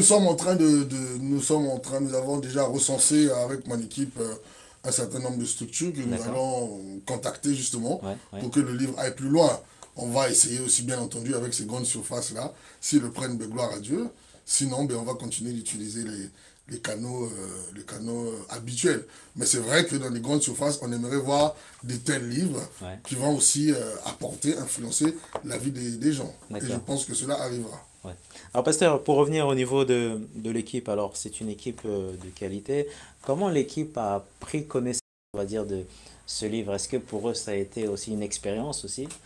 nous avons déjà recensé avec mon équipe un certain nombre de structures que nous D'accord, allons contacter justement ouais, ouais, pour que le livre aille plus loin. On va essayer aussi, bien entendu, avec ces grandes surfaces-là, s'ils le prennent, ben, gloire à Dieu. Sinon, ben, on va continuer d'utiliser les canaux habituels. Mais c'est vrai que dans les grandes surfaces, on aimerait voir des tels livres ouais, qui vont aussi apporter, influencer la vie des gens. Et je d'accord. pense que cela arrivera. Ouais. Alors, pasteur, pour revenir au niveau de l'équipe, alors c'est une équipe de qualité. Comment l'équipe a pris connaissance, on va dire, de ce livre? Est-ce que pour eux, ça a été aussi une expérience aussi?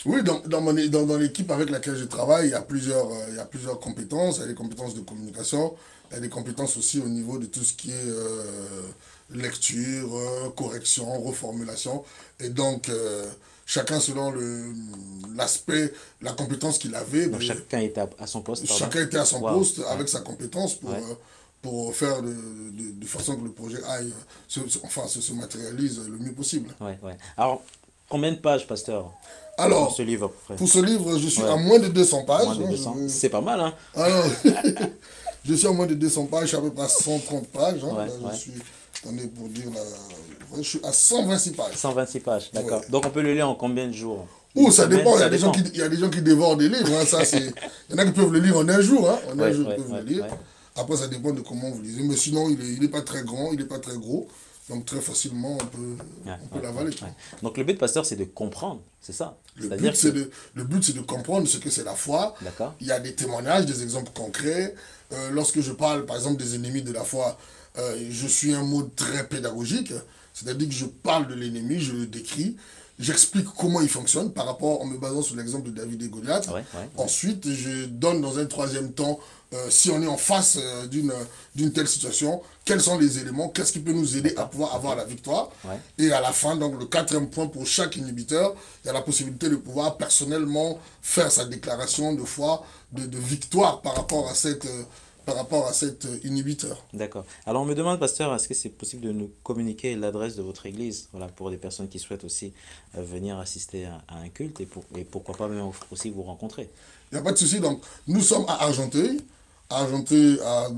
Oui, dans l'équipe avec laquelle je travaille, il y a plusieurs compétences. Il y a des compétences de communication, il y a des compétences aussi au niveau de tout ce qui est lecture, correction, reformulation. Et donc, chacun selon l'aspect, la compétence qu'il avait, Donc ben, chacun était à son poste, pardon. chacun était à son Waouh, poste ouais, avec sa compétence ouais, pour faire de façon que le projet aille, enfin, se matérialise le mieux possible. ouais, ouais. Alors, combien de pages, pasteur, pour ce Alors, livre à peu près? pour ce livre, je suis à Ouais, moins de 200 moins pages, de hein, 200. C'est pas mal, hein? alors, je suis à moins de 200 pages, je suis à peu près à 130 pages. Hein. Ouais, Là, je ouais. suis, attendez, pour dire la je suis à 126 pages. 126 pages, Ouais. d'accord. Donc on peut le lire en combien de jours? Une Ou ça semaine, dépend, ça dépend. il y a des gens qui dévorent des livres. Hein. Ça, c'est, il y en a qui peuvent le lire en un jour. Hein. En un Ouais, jour, ils ouais, peuvent le ouais, lire. ouais. Après, ça dépend de comment vous lisez. Mais sinon, il est pas très grand, il n'est pas très gros. Donc, très facilement, Ouais, on peut ouais, ouais, l'avaler. ouais. Donc le but, pasteur, c'est de comprendre, c'est ça. Le but, C'est-à-dire que, le but, c'est de comprendre ce que c'est la foi. d'accord, Il y a des témoignages, des exemples concrets. Lorsque je parle, par exemple, des ennemis de la foi, je suis un mot très pédagogique. C'est-à-dire que je parle de l'ennemi, je le décris. J'explique comment il fonctionne par rapport, en me basant sur l'exemple de David et Goliath. ouais, ouais, ouais, Ensuite, je donne dans un troisième temps, si on est en face d'une telle situation, quels sont les éléments, qu'est-ce qui peut nous aider à d'accord, pouvoir ok, avoir la victoire. ouais, Et à la fin, donc le quatrième point pour chaque inhibiteur, il y a la possibilité de pouvoir personnellement faire sa déclaration de foi, de victoire par rapport à cet inhibiteur. d'accord. Alors on me demande, pasteur, est-ce que c'est possible de nous communiquer l'adresse de votre église, voilà, pour des personnes qui souhaitent aussi venir assister à un culte et pourquoi pas même aussi vous rencontrer. Il n'y a pas de souci. Donc, nous sommes à Argenteuil. Argenteuil,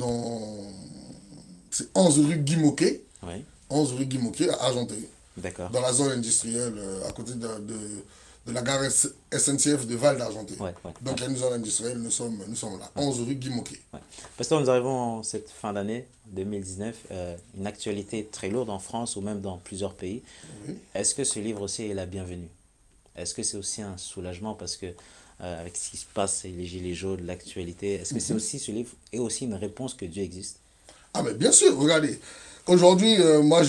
c'est 11 rue Guy Moquet. Oui, 11 rue Guy Moquet à Argenteuil. d'accord. Dans la zone industrielle, à côté de la gare SNCF de Val d'Argenteuil. Ouais, ouais, ouais, Donc, il y a une zone industrielle, nous sommes là. ouais, 11 rue Guy Moquet. ouais. Pasteur, nous arrivons en cette fin d'année 2019, une actualité très lourde en France ou même dans plusieurs pays. Oui. Est-ce que ce livre aussi est la bienvenue? Est-ce que c'est aussi un soulagement parce que avec ce qui se passe et les gilets jaunes, l'actualité, est-ce que c'est aussi ce livre est aussi une réponse que Dieu existe? Ah, mais bien sûr, regardez. Aujourd'hui, moi,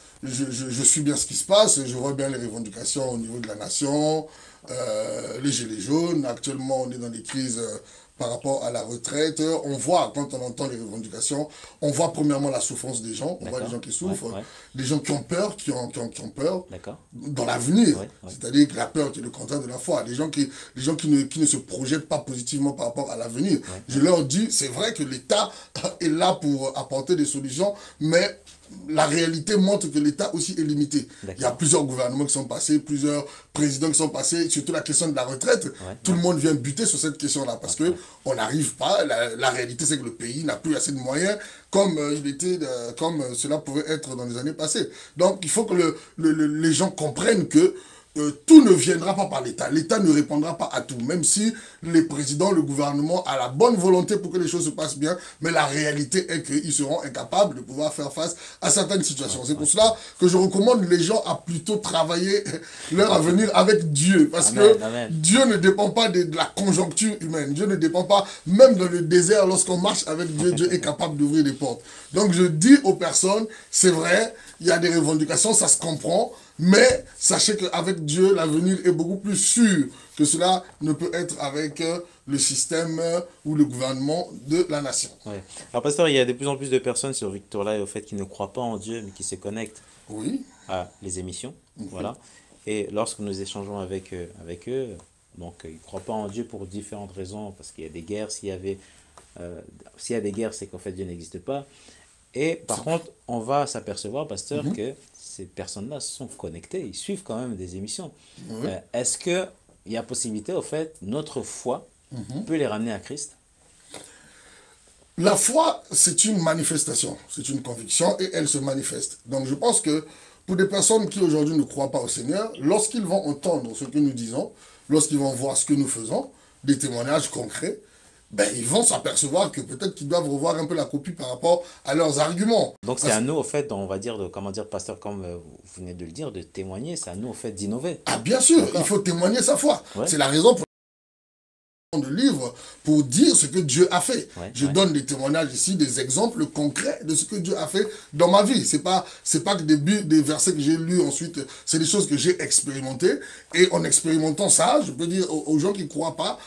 je suis bien ce qui se passe. Je vois bien les revendications au niveau de la nation, les gilets jaunes. Actuellement, on est dans des crises par rapport à la retraite. On voit, quand on entend les revendications, on voit premièrement la souffrance des gens. On voit des D'accord? gens qui Ouais, souffrent, ouais, des gens qui ont peur, qui ont peur d'accord? dans l'avenir. Ouais, ouais, C'est-à-dire que la peur qui est le contraire de la foi. Des gens qui ne se projettent pas positivement par rapport à l'avenir. ouais, Je leur dis, c'est vrai que l'État est là pour apporter des solutions, mais la réalité montre que l'État aussi est limité. Il y a d'accord. plusieurs gouvernements qui sont passés, plusieurs présidents qui sont passés, surtout la question de la retraite. Ouais, Tout ouais, le monde vient buter sur cette question-là parce ouais, que ouais, on n'arrive pas. La réalité, c'est que le pays n'a plus assez de moyens comme comme cela pouvait être dans les années passées. Donc, il faut que les gens comprennent que tout ne viendra pas par l'État. L'État ne répondra pas à tout, même si les présidents, le gouvernement a la bonne volonté pour que les choses se passent bien, mais la réalité est qu'ils seront incapables de pouvoir faire face à certaines situations. C'est pour cela que je recommande les gens à plutôt travailler leur avenir avec Dieu, parce que amen, amen. Dieu ne dépend pas de la conjoncture humaine. Dieu ne dépend pas, même dans le désert, lorsqu'on marche avec Dieu, Dieu est capable d'ouvrir des portes. Donc je dis aux personnes, c'est vrai, il y a des revendications, ça se comprend, mais sachez qu'avec Dieu, l'avenir est beaucoup plus sûr que cela ne peut être avec le système ou le gouvernement de la nation. Ouais. Alors, pasteur, il y a de plus en plus de personnes sur Victor Live au fait qui ne croient pas en Dieu, mais qui se connectent Oui. à les émissions, voilà. Et lorsque nous échangeons avec eux, donc ils ne croient pas en Dieu pour différentes raisons, parce qu'il y a des guerres, s'il y a des guerres, c'est qu'en fait Dieu n'existe pas. Et par contre, on va s'apercevoir, pasteur, que ces personnes-là sont connectées, ils suivent quand même des émissions. Oui. Est-ce qu'il y a possibilité, au fait, notre foi peut les ramener à Christ? La foi, c'est une manifestation, c'est une conviction et elle se manifeste. Donc je pense que pour des personnes qui aujourd'hui ne croient pas au Seigneur, lorsqu'ils vont entendre ce que nous disons, lorsqu'ils vont voir ce que nous faisons, des témoignages concrets, ben, ils vont s'apercevoir que peut-être qu'ils doivent revoir un peu la copie par rapport à leurs arguments. Donc c'est Parce- à nous, au fait, on va dire, comment dire, pasteur, comme vous venez de le dire, de témoigner, c'est à nous, au fait, d'innover. ah bien sûr, il D'accord? faut témoigner sa foi. Ouais, C'est la raison pour de livres pour dire ce que Dieu a fait. Ouais, Je ouais. donne des témoignages ici, des exemples concrets de ce que Dieu a fait dans ma vie. C'est pas que des versets que j'ai lus ensuite, c'est des choses que j'ai expérimentées. Et en expérimentant ça, je peux dire aux gens qui ne croient pas,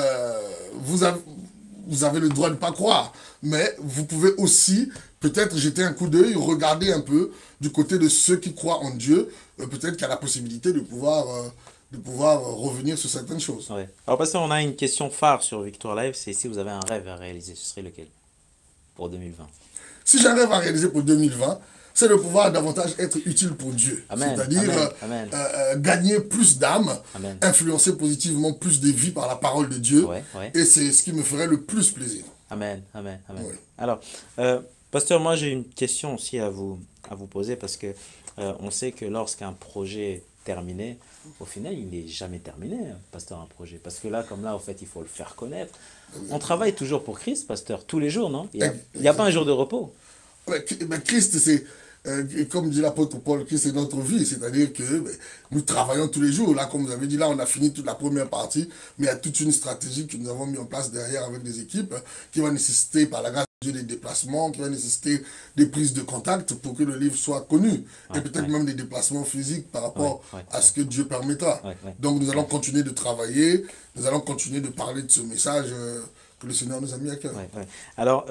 vous avez le droit de ne pas croire. Mais vous pouvez aussi peut-être jeter un coup d'œil, regarder un peu du côté de ceux qui croient en Dieu. Peut-être qu'il y a la possibilité de pouvoir revenir sur certaines choses. Ouais. Alors, pasteur, on a une question phare sur Victoire Live, c'est si vous avez un rêve à réaliser, ce serait lequel pour 2020? Si j'ai un rêve à réaliser pour 2020, c'est de pouvoir davantage être utile pour Dieu. Amen, C'est-à-dire amen, amen. gagner plus d'âmes, Amen. influencer positivement plus de vies par la parole de Dieu. Ouais, ouais. Et c'est ce qui me ferait le plus plaisir. Amen, amen, amen. Ouais. Alors, pasteur, moi j'ai une question aussi à vous poser parce que on sait que lorsqu'un projet est terminé, au final, il n'est jamais terminé, pasteur, un projet. Parce que là, comme là, au fait, il faut le faire connaître. On travaille toujours pour Christ, pasteur, tous les jours, non? Il y a pas un jour de repos. Ouais, mais Christ, c'est, comme dit l'apôtre Paul, Christ c'est notre vie, c'est-à-dire que nous travaillons tous les jours. Là, comme vous avez dit, là, on a fini toute la première partie, mais il y a toute une stratégie que nous avons mis en place derrière avec des équipes qui va nécessiter, par la grâce de Dieu, des déplacements, qui va nécessiter des prises de contact pour que le livre soit connu, Ouais, et peut-être ouais. même des déplacements physiques par rapport Ouais, ouais, à ce que Dieu permettra. Ouais, ouais. Donc, nous allons continuer de travailler, nous allons continuer de parler de ce message que le Seigneur nous a mis à cœur. Ouais, ouais. Alors,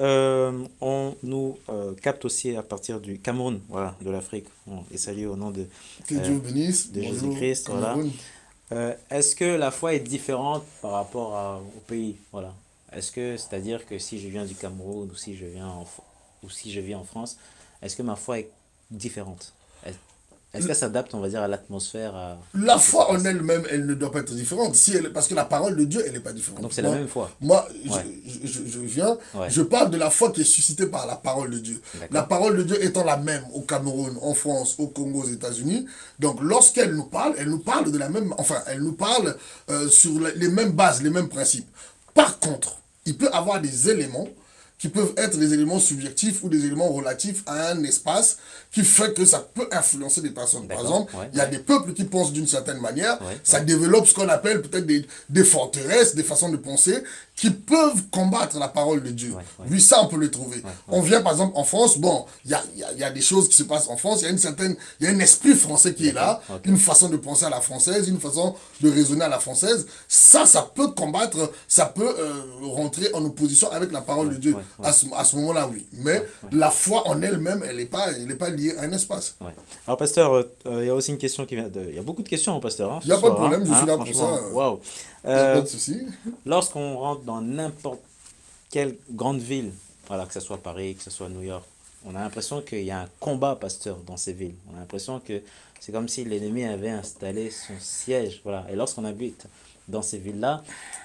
on nous capte aussi à partir du Cameroun, voilà, de l'Afrique. Et salut au nom de, Que Dieu vous bénisse. de Bonjour, Jésus-Christ, voilà. Cameroun. Est-ce que la foi est différente par rapport au pays? Voilà. Est-ce que, c'est-à-dire que si je viens du Cameroun ou si je viens ou si je vis en France, est-ce que ma foi est différente? Est-ce qu'elle s'adapte, on va dire, à l'atmosphère, à La ce qui se foi en passe? elle-même, elle ne doit pas être différente. Parce que la parole de Dieu, elle n'est pas différente. Donc c'est la même foi. Moi, Ouais, je viens, ouais, je parle de la foi qui est suscitée par la parole de Dieu. La d'accord. parole de Dieu étant la même au Cameroun, en France, au Congo, aux États-Unis. Donc lorsqu'elle nous parle de la même, enfin, elle nous parle sur les mêmes bases, les mêmes principes. Par contre, il peut avoir des éléments qui peuvent être des éléments subjectifs ou des éléments relatifs à un espace qui fait que ça peut influencer des personnes. Par D'accord, exemple, ouais, il y a ouais, des peuples qui pensent d'une certaine manière, ouais, ça ouais, développe ce qu'on appelle peut-être des forteresses, des façons de penser qui peuvent combattre la parole de Dieu. ouais, ouais, Oui, ça, on peut le trouver. ouais, On ouais, vient, par exemple, en France, bon, il y a des choses qui se passent en France, il y a un esprit français qui est d'accord, là, ok, une façon de penser à la française, une façon de raisonner à la française. Ça peut combattre, ça peut rentrer en opposition avec la parole ouais, de Dieu. ouais, ouais, À ce moment-là, oui. Mais ouais, ouais, la foi en elle-même, elle n'est pas liée à un espace. ouais. Alors, pasteur, il y a aussi une question qui vient de... Il y a beaucoup de questions, hein, pasteur, hein, Il n'y ce a pas de soir, hein, problème, je suis là pour ça. franchement, waouh. Il n'y a pas Euh, de souci. Lorsqu'on rentre dans n'importe quelle grande ville, voilà, que ce soit Paris, que ce soit New York, on a l'impression qu'il y a un combat, pasteur, dans ces villes. On a l'impression que c'est comme si l'ennemi avait installé son siège. Voilà. Et lorsqu'on habite dans ces villes-là,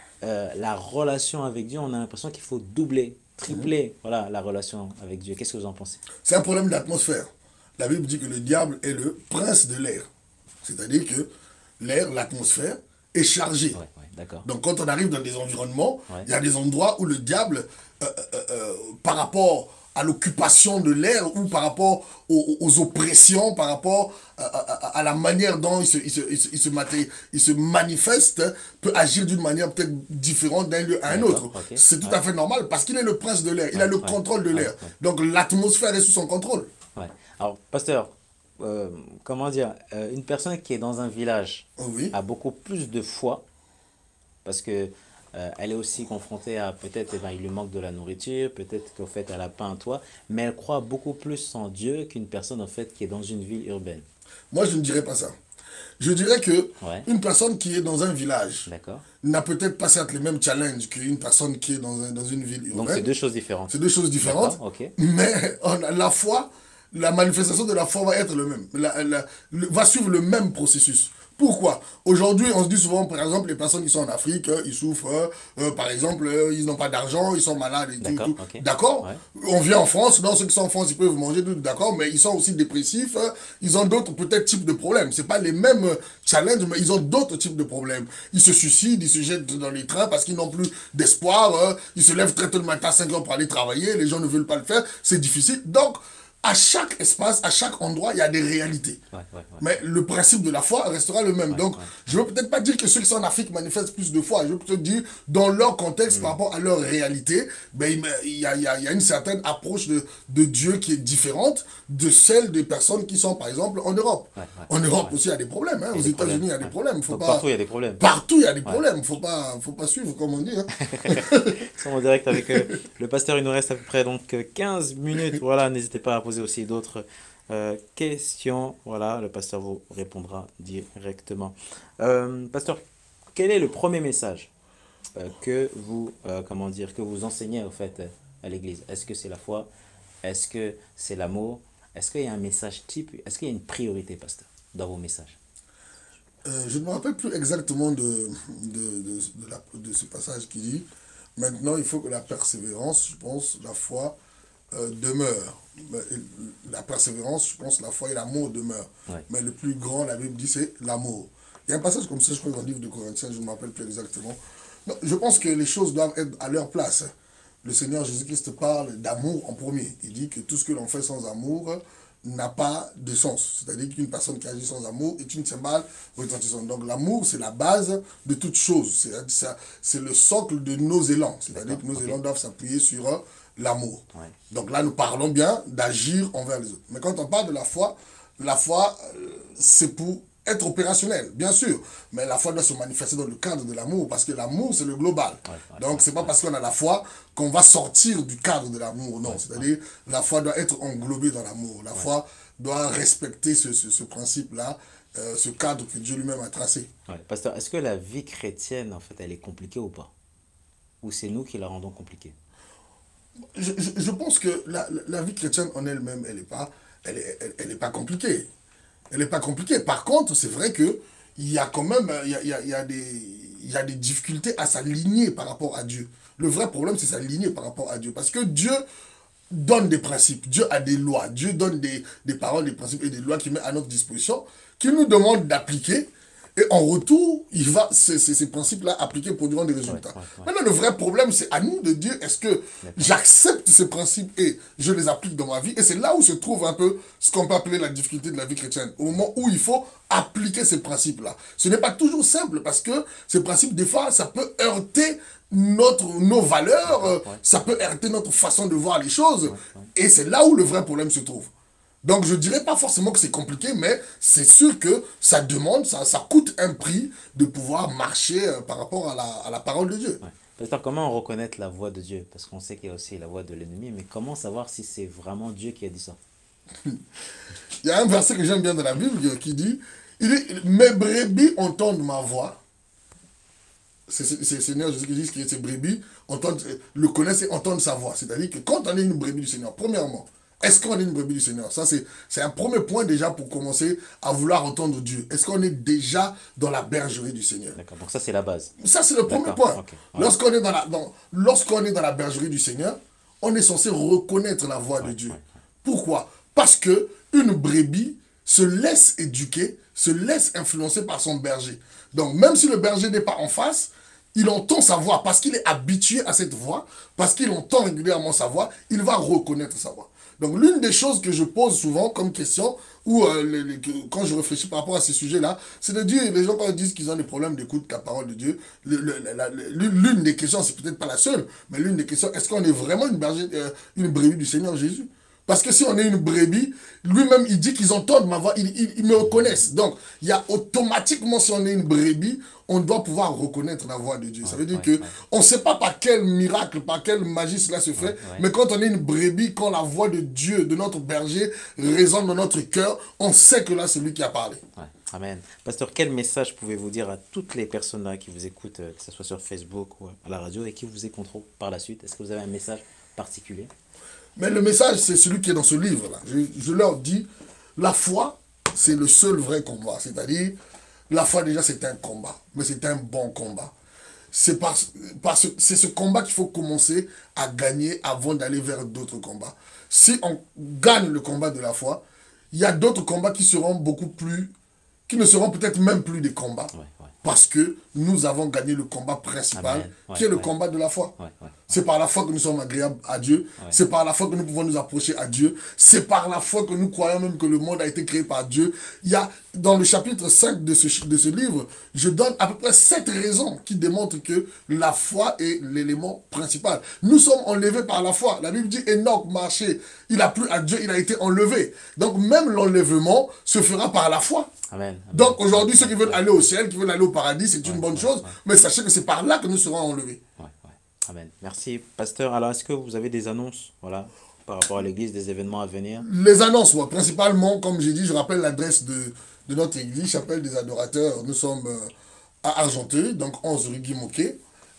la relation avec Dieu, on a l'impression qu'il faut doubler, tripler, voilà, la relation avec Dieu. Qu'est-ce que vous en pensez? C'est un problème d'atmosphère. La Bible dit que le diable est le prince de l'air. C'est-à-dire que l'air, l'atmosphère, est chargée. Ouais, ouais, d'accord. Donc quand on arrive dans des environnements, Ouais, il y a des endroits où le diable, par rapport à l'occupation de l'air ou par rapport aux oppressions, par rapport à la manière dont il se manifeste, peut agir d'une manière peut-être différente d'un lieu à un d'accord, autre. ok. C'est tout Ouais, à fait normal parce qu'il est le prince de l'air, il ouais, a le ouais, contrôle de ouais, l'air. ouais, Donc l'atmosphère est sous son contrôle. ouais. Alors, pasteur, comment dire, une personne qui est dans un village Oui. a beaucoup plus de foi parce que elle est aussi confrontée à peut-être eh ben, il lui manque de la nourriture, peut-être qu'au fait elle n'a pas un toit, mais elle croit beaucoup plus en Dieu qu'une personne en fait qui est dans une ville urbaine. Moi, je ne dirais pas ça. Je dirais que Ouais, une personne qui est dans un village d'accord. n'a peut-être pas certes les mêmes challenges qu'une personne qui est dans une ville Donc c'est urbaine. deux choses différentes. C'est deux choses différentes. D'accord, ok. Mais la foi, la manifestation de la foi va être le même. Va suivre le même processus. Pourquoi? Aujourd'hui, on se dit souvent, par exemple, les personnes qui sont en Afrique, ils souffrent, par exemple, ils n'ont pas d'argent, ils sont malades et tout, D'accord, tout. ok. D'accord? Ouais, On vient en France, dans ceux qui sont en France, ils peuvent manger, tout, d'accord, mais ils sont aussi dépressifs, ils ont d'autres peut-être types de problèmes. C'est pas les mêmes challenges, mais ils ont d'autres types de problèmes. Ils se suicident, ils se jettent dans les trains parce qu'ils n'ont plus d'espoir, ils se lèvent très tôt le matin à 5 heures pour aller travailler, les gens ne veulent pas le faire, c'est difficile. Donc, à chaque espace, à chaque endroit, il y a des réalités. Mais le principe de la foi restera le même. Donc, je ne veux peut-être pas dire que ceux qui sont en Afrique manifestent plus de foi. Je veux peut-être dire, dans leur contexte, par rapport à leur réalité, ben, il y a une certaine approche de Dieu qui est différente de celle des personnes qui sont, par exemple, en Europe. En Europe aussi, il y a des problèmes. Hein. Aux États-Unis, il y a des problèmes. Partout, il y a des problèmes. Partout, il y a des problèmes. Faut pas suivre, comme on dit. Hein. Nous sommes en direct avec le pasteur. Il nous reste à peu près donc 15 minutes. Voilà, n'hésitez pas à poser aussi d'autres questions. Voilà, le pasteur vous répondra directement. Pasteur, quel est le premier message que vous, comment dire, que vous enseignez au fait à l'Église? Est-ce que c'est la foi? Est-ce que c'est l'amour? Est-ce qu'il y a un message type? Est-ce qu'il y a une priorité, pasteur, dans vos messages? Je ne me rappelle plus exactement de ce passage qui dit, maintenant il faut que la persévérance, je pense, la foi demeure. La persévérance, je pense, la foi et l'amour demeurent. Mais le plus grand, la Bible dit, c'est l'amour. Il y a un passage comme ça, je crois, dans le livre de Corinthiens, je ne me rappelle plus exactement. Non, je pense que les choses doivent être à leur place. Le Seigneur Jésus-Christ parle d'amour en premier. Il dit que tout ce que l'on fait sans amour n'a pas de sens. C'est-à-dire qu'une personne qui agit sans amour est une cymbale retentissante. Donc l'amour, c'est la base de toute chose. C'est le socle de nos élans. C'est-à-dire que nos élans doivent s'appuyer sur l'amour. Donc là, nous parlons bien d'agir envers les autres. Mais quand on parle de la foi, c'est pour être opérationnel, bien sûr. Mais la foi doit se manifester dans le cadre de l'amour, parce que l'amour, c'est le global. Donc, c'est pas parce qu'on a la foi qu'on va sortir du cadre de l'amour, non. C'est-à-dire, la foi doit être englobée dans l'amour. La foi doit respecter ce principe-là, ce cadre que Dieu lui-même a tracé. Pasteur, est-ce que la vie chrétienne, en fait, elle est compliquée ou pas? Ou c'est nous qui la rendons compliquée? Je pense que la vie chrétienne en elle-même, elle est pas compliquée. Elle n'est pas compliquée. Par contre, c'est vrai que il y a quand même il y a des difficultés à s'aligner par rapport à Dieu. Le vrai problème, c'est s'aligner par rapport à Dieu. Parce que Dieu donne des principes, Dieu a des lois, Dieu donne des paroles, des principes et des lois qu'il met à notre disposition, qu'il nous demande d'appliquer. Et en retour, il va ces principes-là appliqués produiront des résultats. Maintenant, le vrai problème, c'est à nous de dire, est-ce que j'accepte ces principes et je les applique dans ma vie? Et c'est là où se trouve un peu ce qu'on peut appeler la difficulté de la vie chrétienne. Au moment où il faut appliquer ces principes-là. Ce n'est pas toujours simple parce que ces principes, des fois, ça peut heurter nos valeurs, ça peut heurter notre façon de voir les choses. Et c'est là où le vrai problème se trouve. Donc je ne dirais pas forcément que c'est compliqué, mais c'est sûr que ça demande, ça coûte un prix de pouvoir marcher par rapport à la parole de Dieu. Pasteur, comment reconnaître la voix de Dieu? Parce qu'on sait qu'il y a aussi la voix de l'ennemi, mais comment savoir si c'est vraiment Dieu qui a dit ça? Il y a un verset que j'aime bien dans la Bible qui dit, mes brebis entendent ma voix. C'est le Seigneur Jésus qui dit que ces brebis le connaissent et entendent sa voix. C'est-à-dire que quand on est une brebis du Seigneur, premièrement, est-ce qu'on est une brebis du Seigneur? Ça, c'est un premier point déjà pour commencer à vouloir entendre Dieu. Est-ce qu'on est déjà dans la bergerie du Seigneur? D'accord, donc ça c'est la base. Ça, c'est le premier point. Okay. Lorsqu'on est dans la bergerie du Seigneur, on est censé reconnaître la voix de Dieu. Pourquoi? Parce que une brebis se laisse éduquer, se laisse influencer par son berger. Donc, même si le berger n'est pas en face, il entend sa voix parce qu'il est habitué à cette voix, parce qu'il entend régulièrement sa voix, il va reconnaître sa voix. Donc, l'une des choses que je pose souvent comme question, ou quand je réfléchis par rapport à ces sujets-là, c'est de dire, les gens quand ils disent qu'ils ont des problèmes d'écoute la parole de Dieu, l'une des questions, c'est peut-être pas la seule, mais l'une des questions, est-ce qu'on est vraiment une brebis du Seigneur Jésus? Parce que si on est une brebis, lui-même, il dit qu'ils entendent ma voix, ils me reconnaissent. Donc, il y a automatiquement, si on est une brebis, on doit pouvoir reconnaître la voix de Dieu. Ça veut dire que on ne sait pas par quel miracle, par quelle magie cela se fait, mais quand on est une brebis, quand la voix de Dieu, de notre berger, résonne dans notre cœur, on sait que là, c'est lui qui a parlé. Amen. Pasteur, quel message pouvez-vous dire à toutes les personnes là qui vous écoutent, que ce soit sur Facebook ou à la radio, et qui vous écouteront par la suite? Est-ce que vous avez un message particulier? Mais le message, c'est celui qui est dans ce livre-là. Je leur dis, la foi, c'est le seul vrai combat. C'est-à-dire, la foi, déjà, c'est un combat. Mais c'est un bon combat. C'est ce combat qu'il faut commencer à gagner avant d'aller vers d'autres combats. Si on gagne le combat de la foi, il y a d'autres combats qui seront qui ne seront peut-être même plus des combats. parce que nous avons gagné le combat principal, Amen. Ouais, qui est le ouais, combat de la foi. ouais, ouais, C'est par la foi que nous sommes agréables à Dieu. ouais. C'est par la foi que nous pouvons nous approcher à Dieu. C'est par la foi que nous croyons même que le monde a été créé par Dieu. Il y a, dans le chapitre 5 de ce livre, je donne à peu près 7 raisons qui démontrent que la foi est l'élément principal. Nous sommes enlevés par la foi. La Bible dit Enoch marchait, il a plu à Dieu, il a été enlevé. Donc même l'enlèvement se fera par la foi. Amen. Amen. Donc aujourd'hui, ceux qui veulent aller au ciel, qui veulent aller au paradis, c'est une Ouais, bonne ouais, chose. ouais. Mais sachez que c'est par là que nous serons enlevés. Ouais, ouais. Amen. Merci, pasteur. Alors, est-ce que vous avez des annonces, voilà, par rapport à l'église, des événements à venir? Les annonces, ouais, principalement, comme j'ai dit, je rappelle l'adresse de notre église, Chapelle des Adorateurs. Nous sommes à Argenteuil, donc 11 rue Guy Moquet,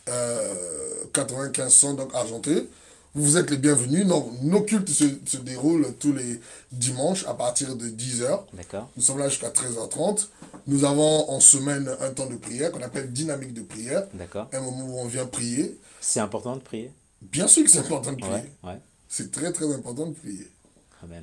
9500, donc Argenteuil. Vous êtes les bienvenus. Donc, nos cultes se déroulent tous les dimanches à partir de 10h. D'accord. Nous sommes là jusqu'à 13h30. Nous avons en semaine un temps de prière qu'on appelle dynamique de prière. D'accord. Un moment où on vient prier. C'est important de prier? Bien sûr que c'est important de prier. Ouais, ouais. C'est très très important de prier. Amen.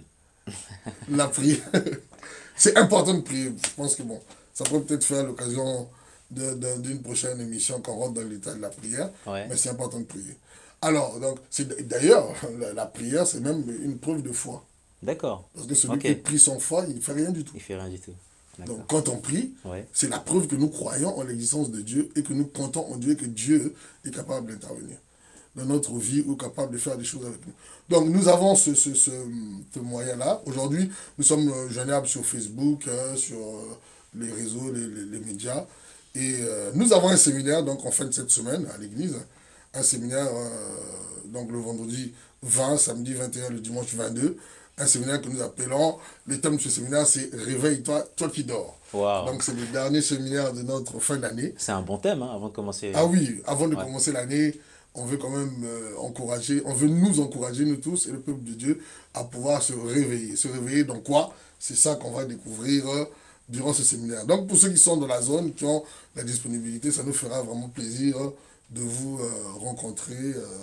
La prière, c'est important de prier. Je pense que bon, ça peut peut-être faire l'occasion d'une prochaine émission quand on rentre dans l'état de la prière. Ouais. Mais c'est important de prier. Alors, donc, d'ailleurs, la prière, c'est même une preuve de foi. D'accord. Parce que celui Ok. qui prie sans foi, il ne fait rien du tout. Il fait rien du tout. D'accord. Donc, quand on prie, Ouais. c'est la preuve que nous croyons en l'existence de Dieu et que nous comptons en Dieu et que Dieu est capable d'intervenir dans notre vie ou capable de faire des choses avec nous. Donc, nous avons ce moyen-là. Aujourd'hui, nous sommes joignables sur Facebook, sur les réseaux, les médias. Et nous avons un séminaire, donc, en fin de cette semaine, à l'église. Un séminaire, donc, le vendredi 20, samedi 21, le dimanche 22. Un séminaire que nous appelons, le thème de ce séminaire, c'est Réveille-toi, toi qui dors. Wow. Donc, c'est le dernier séminaire de notre fin d'année. C'est un bon thème, hein, avant de commencer. Ah oui, avant de Ouais. commencer l'année, on veut quand même encourager, on veut nous encourager, nous tous, et le peuple de Dieu, à pouvoir se réveiller. Se réveiller dans quoi? C'est ça qu'on va découvrir durant ce séminaire. Donc, pour ceux qui sont dans la zone, qui ont la disponibilité, ça nous fera vraiment plaisir de vous rencontrer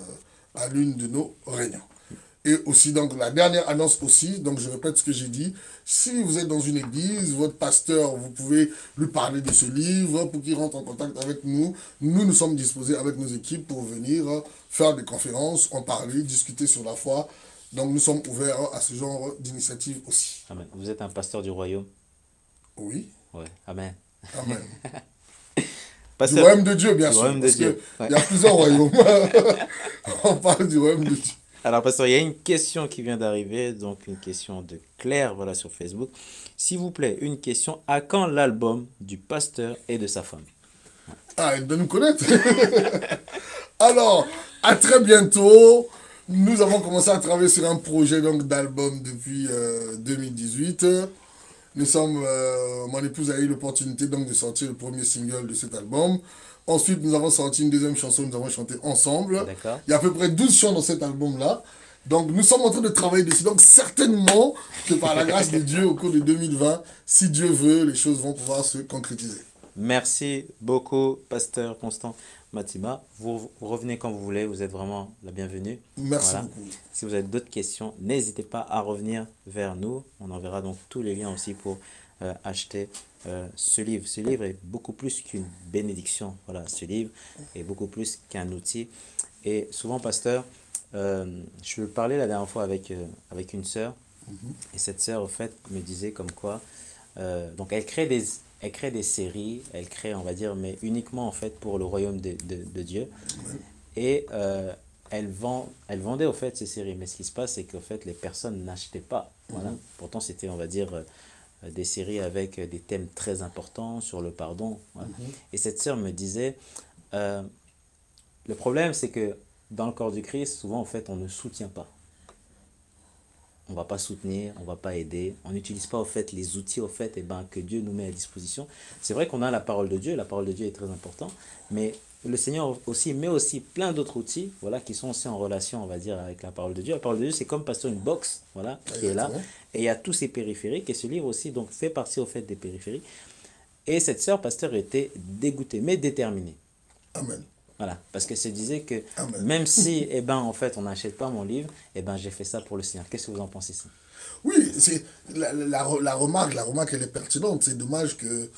à l'une de nos réunions. Et aussi, donc, la dernière annonce aussi, donc je répète ce que j'ai dit, si vous êtes dans une église, votre pasteur, vous pouvez lui parler de ce livre pour qu'il rentre en contact avec nous. Nous sommes disposés avec nos équipes pour venir faire des conférences, en parler, discuter sur la foi. Donc, nous sommes ouverts à ce genre d'initiative aussi. Amen. Vous êtes un pasteur du royaume? Oui, Ouais. Amen. amen. Du Pasteur royaume de Dieu, bien du sûr, royaume de parce Dieu. Ouais. qu'il y a plusieurs royaumes. On parle du royaume de Dieu. Alors, pasteur, il y a une question qui vient d'arriver, donc une question de Claire, voilà, sur Facebook. S'il vous plaît, une question. À quand l'album du pasteur et de sa femme? Ah, elle doit nous connaître. Alors, à très bientôt. Nous avons commencé à travailler sur un projet donc d'album depuis 2018. Mon épouse a eu l'opportunité donc de sortir le premier single de cet album. Ensuite, nous avons sorti une deuxième chanson, nous avons chanté ensemble. D'accord. Il y a à peu près 12 chants dans cet album-là. Donc, nous sommes en train de travailler dessus. Donc, certainement que par la grâce de Dieu, au cours de 2020, si Dieu veut, les choses vont pouvoir se concrétiser. Merci beaucoup, pasteur Constant Matima. Vous revenez quand vous voulez, vous êtes vraiment la bienvenue. Merci Voilà. beaucoup. Si vous avez d'autres questions, n'hésitez pas à revenir vers nous. On enverra donc tous les liens aussi pour acheter ce livre. Ce livre est beaucoup plus qu'une bénédiction. Voilà, ce livre est beaucoup plus qu'un outil. Et souvent, pasteur, je parlais la dernière fois avec une sœur. Et cette sœur, au fait, me disait comme quoi, donc elle crée des séries, elle crée, on va dire, mais uniquement en fait pour le royaume de Dieu. Et elle vendait au fait ces séries. Mais ce qui se passe, c'est qu'au fait, les personnes n'achetaient pas. Voilà. Pourtant, c'était, on va dire, des séries avec des thèmes très importants sur le pardon. Voilà. Et cette sœur me disait, le problème, c'est que dans le corps du Christ, souvent, en fait, on ne soutient pas. On ne va pas soutenir, on ne va pas aider, on n'utilise pas au fait les outils au fait, que Dieu nous met à disposition. C'est vrai qu'on a la parole de Dieu est très importante, mais le Seigneur aussi met aussi plein d'autres outils, voilà, qui sont aussi en relation, on va dire, avec la parole de Dieu. La parole de Dieu, c'est comme pasteur une box, voilà, qui est là, et il y a tous ces périphériques, et ce livre aussi donc fait partie au fait des périphériques. Et cette sœur pasteur était dégoûtée, mais déterminée. Amen. Voilà, parce qu'elle se disait que Amen. même si, en fait, on n'achète pas mon livre, j'ai fait ça pour le Seigneur. Qu'est-ce que vous en pensez, ça? Oui, c'est la remarque, elle est pertinente. C'est dommage que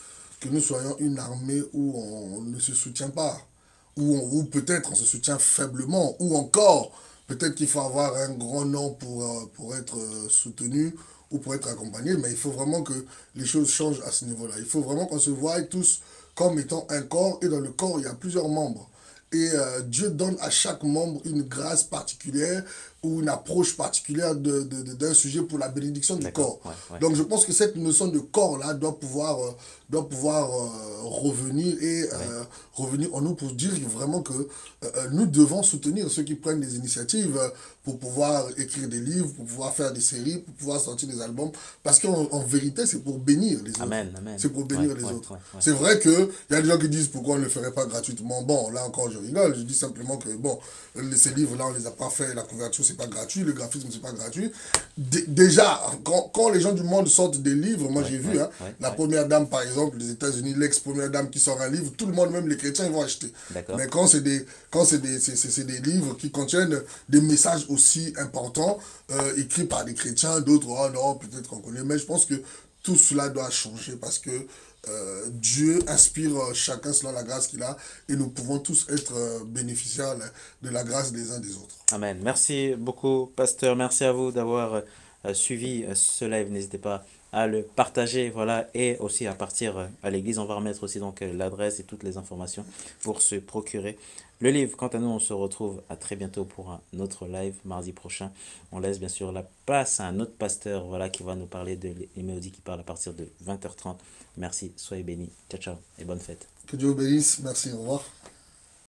que nous soyons une armée où on ne se soutient pas, où peut-être on se soutient faiblement, ou encore peut-être qu'il faut avoir un grand nom pour être soutenu ou pour être accompagné, mais il faut vraiment que les choses changent à ce niveau-là. Il faut vraiment qu'on se voie tous comme étant un corps, et dans le corps, il y a plusieurs membres. Et Dieu donne à chaque membre une grâce particulière ou une approche particulière d'un sujet pour la bénédiction du D'accord, corps. ouais, ouais. Donc je pense que cette notion de corps-là doit pouvoir revenir et Oui. revenir en nous pour dire vraiment que nous devons soutenir ceux qui prennent des initiatives pour pouvoir écrire des livres, pour pouvoir faire des séries, pour pouvoir sortir des albums. Parce qu'en vérité, c'est pour bénir les autres. Amen, amen. C'est pour Ouais, bénir les ouais, autres. ouais, ouais. C'est vrai qu'il y a des gens qui disent pourquoi on ne le ferait pas gratuitement. Bon, là encore, je rigole. Je dis simplement que, bon, ces livres-là, on ne les a pas fait. La couverture, c'est pas gratuit. Le graphisme, c'est pas gratuit. Déjà, quand les gens du monde sortent des livres, moi Ouais, j'ai vu, ouais, hein, ouais, la ouais. première dame, par exemple, des États-Unis, l'ex-première dame qui sort un livre, tout le monde, même les chrétiens, ils vont acheter. D'accord. Mais quand c'est des livres qui contiennent des messages aussi importants, écrits par des chrétiens, d'autres, oh non, peut-être qu'on connaît, mais je pense que tout cela doit changer parce que Dieu inspire chacun selon la grâce qu'il a et nous pouvons tous être bénéficiaires de la grâce des uns des autres. Amen. Merci beaucoup, pasteur. Merci à vous d'avoir suivi ce live. N'hésitez pas à le partager, voilà, et aussi à partir à l'église. On va remettre aussi donc l'adresse et toutes les informations pour se procurer le livre. Quant à nous, on se retrouve à très bientôt pour un autre live mardi prochain. On laisse bien sûr la place à un autre pasteur, voilà, qui va nous parler de les mélodies qui parlent à partir de 20h30. Merci, soyez bénis. Ciao, ciao et bonne fête. Que Dieu vous bénisse. Merci. Au revoir.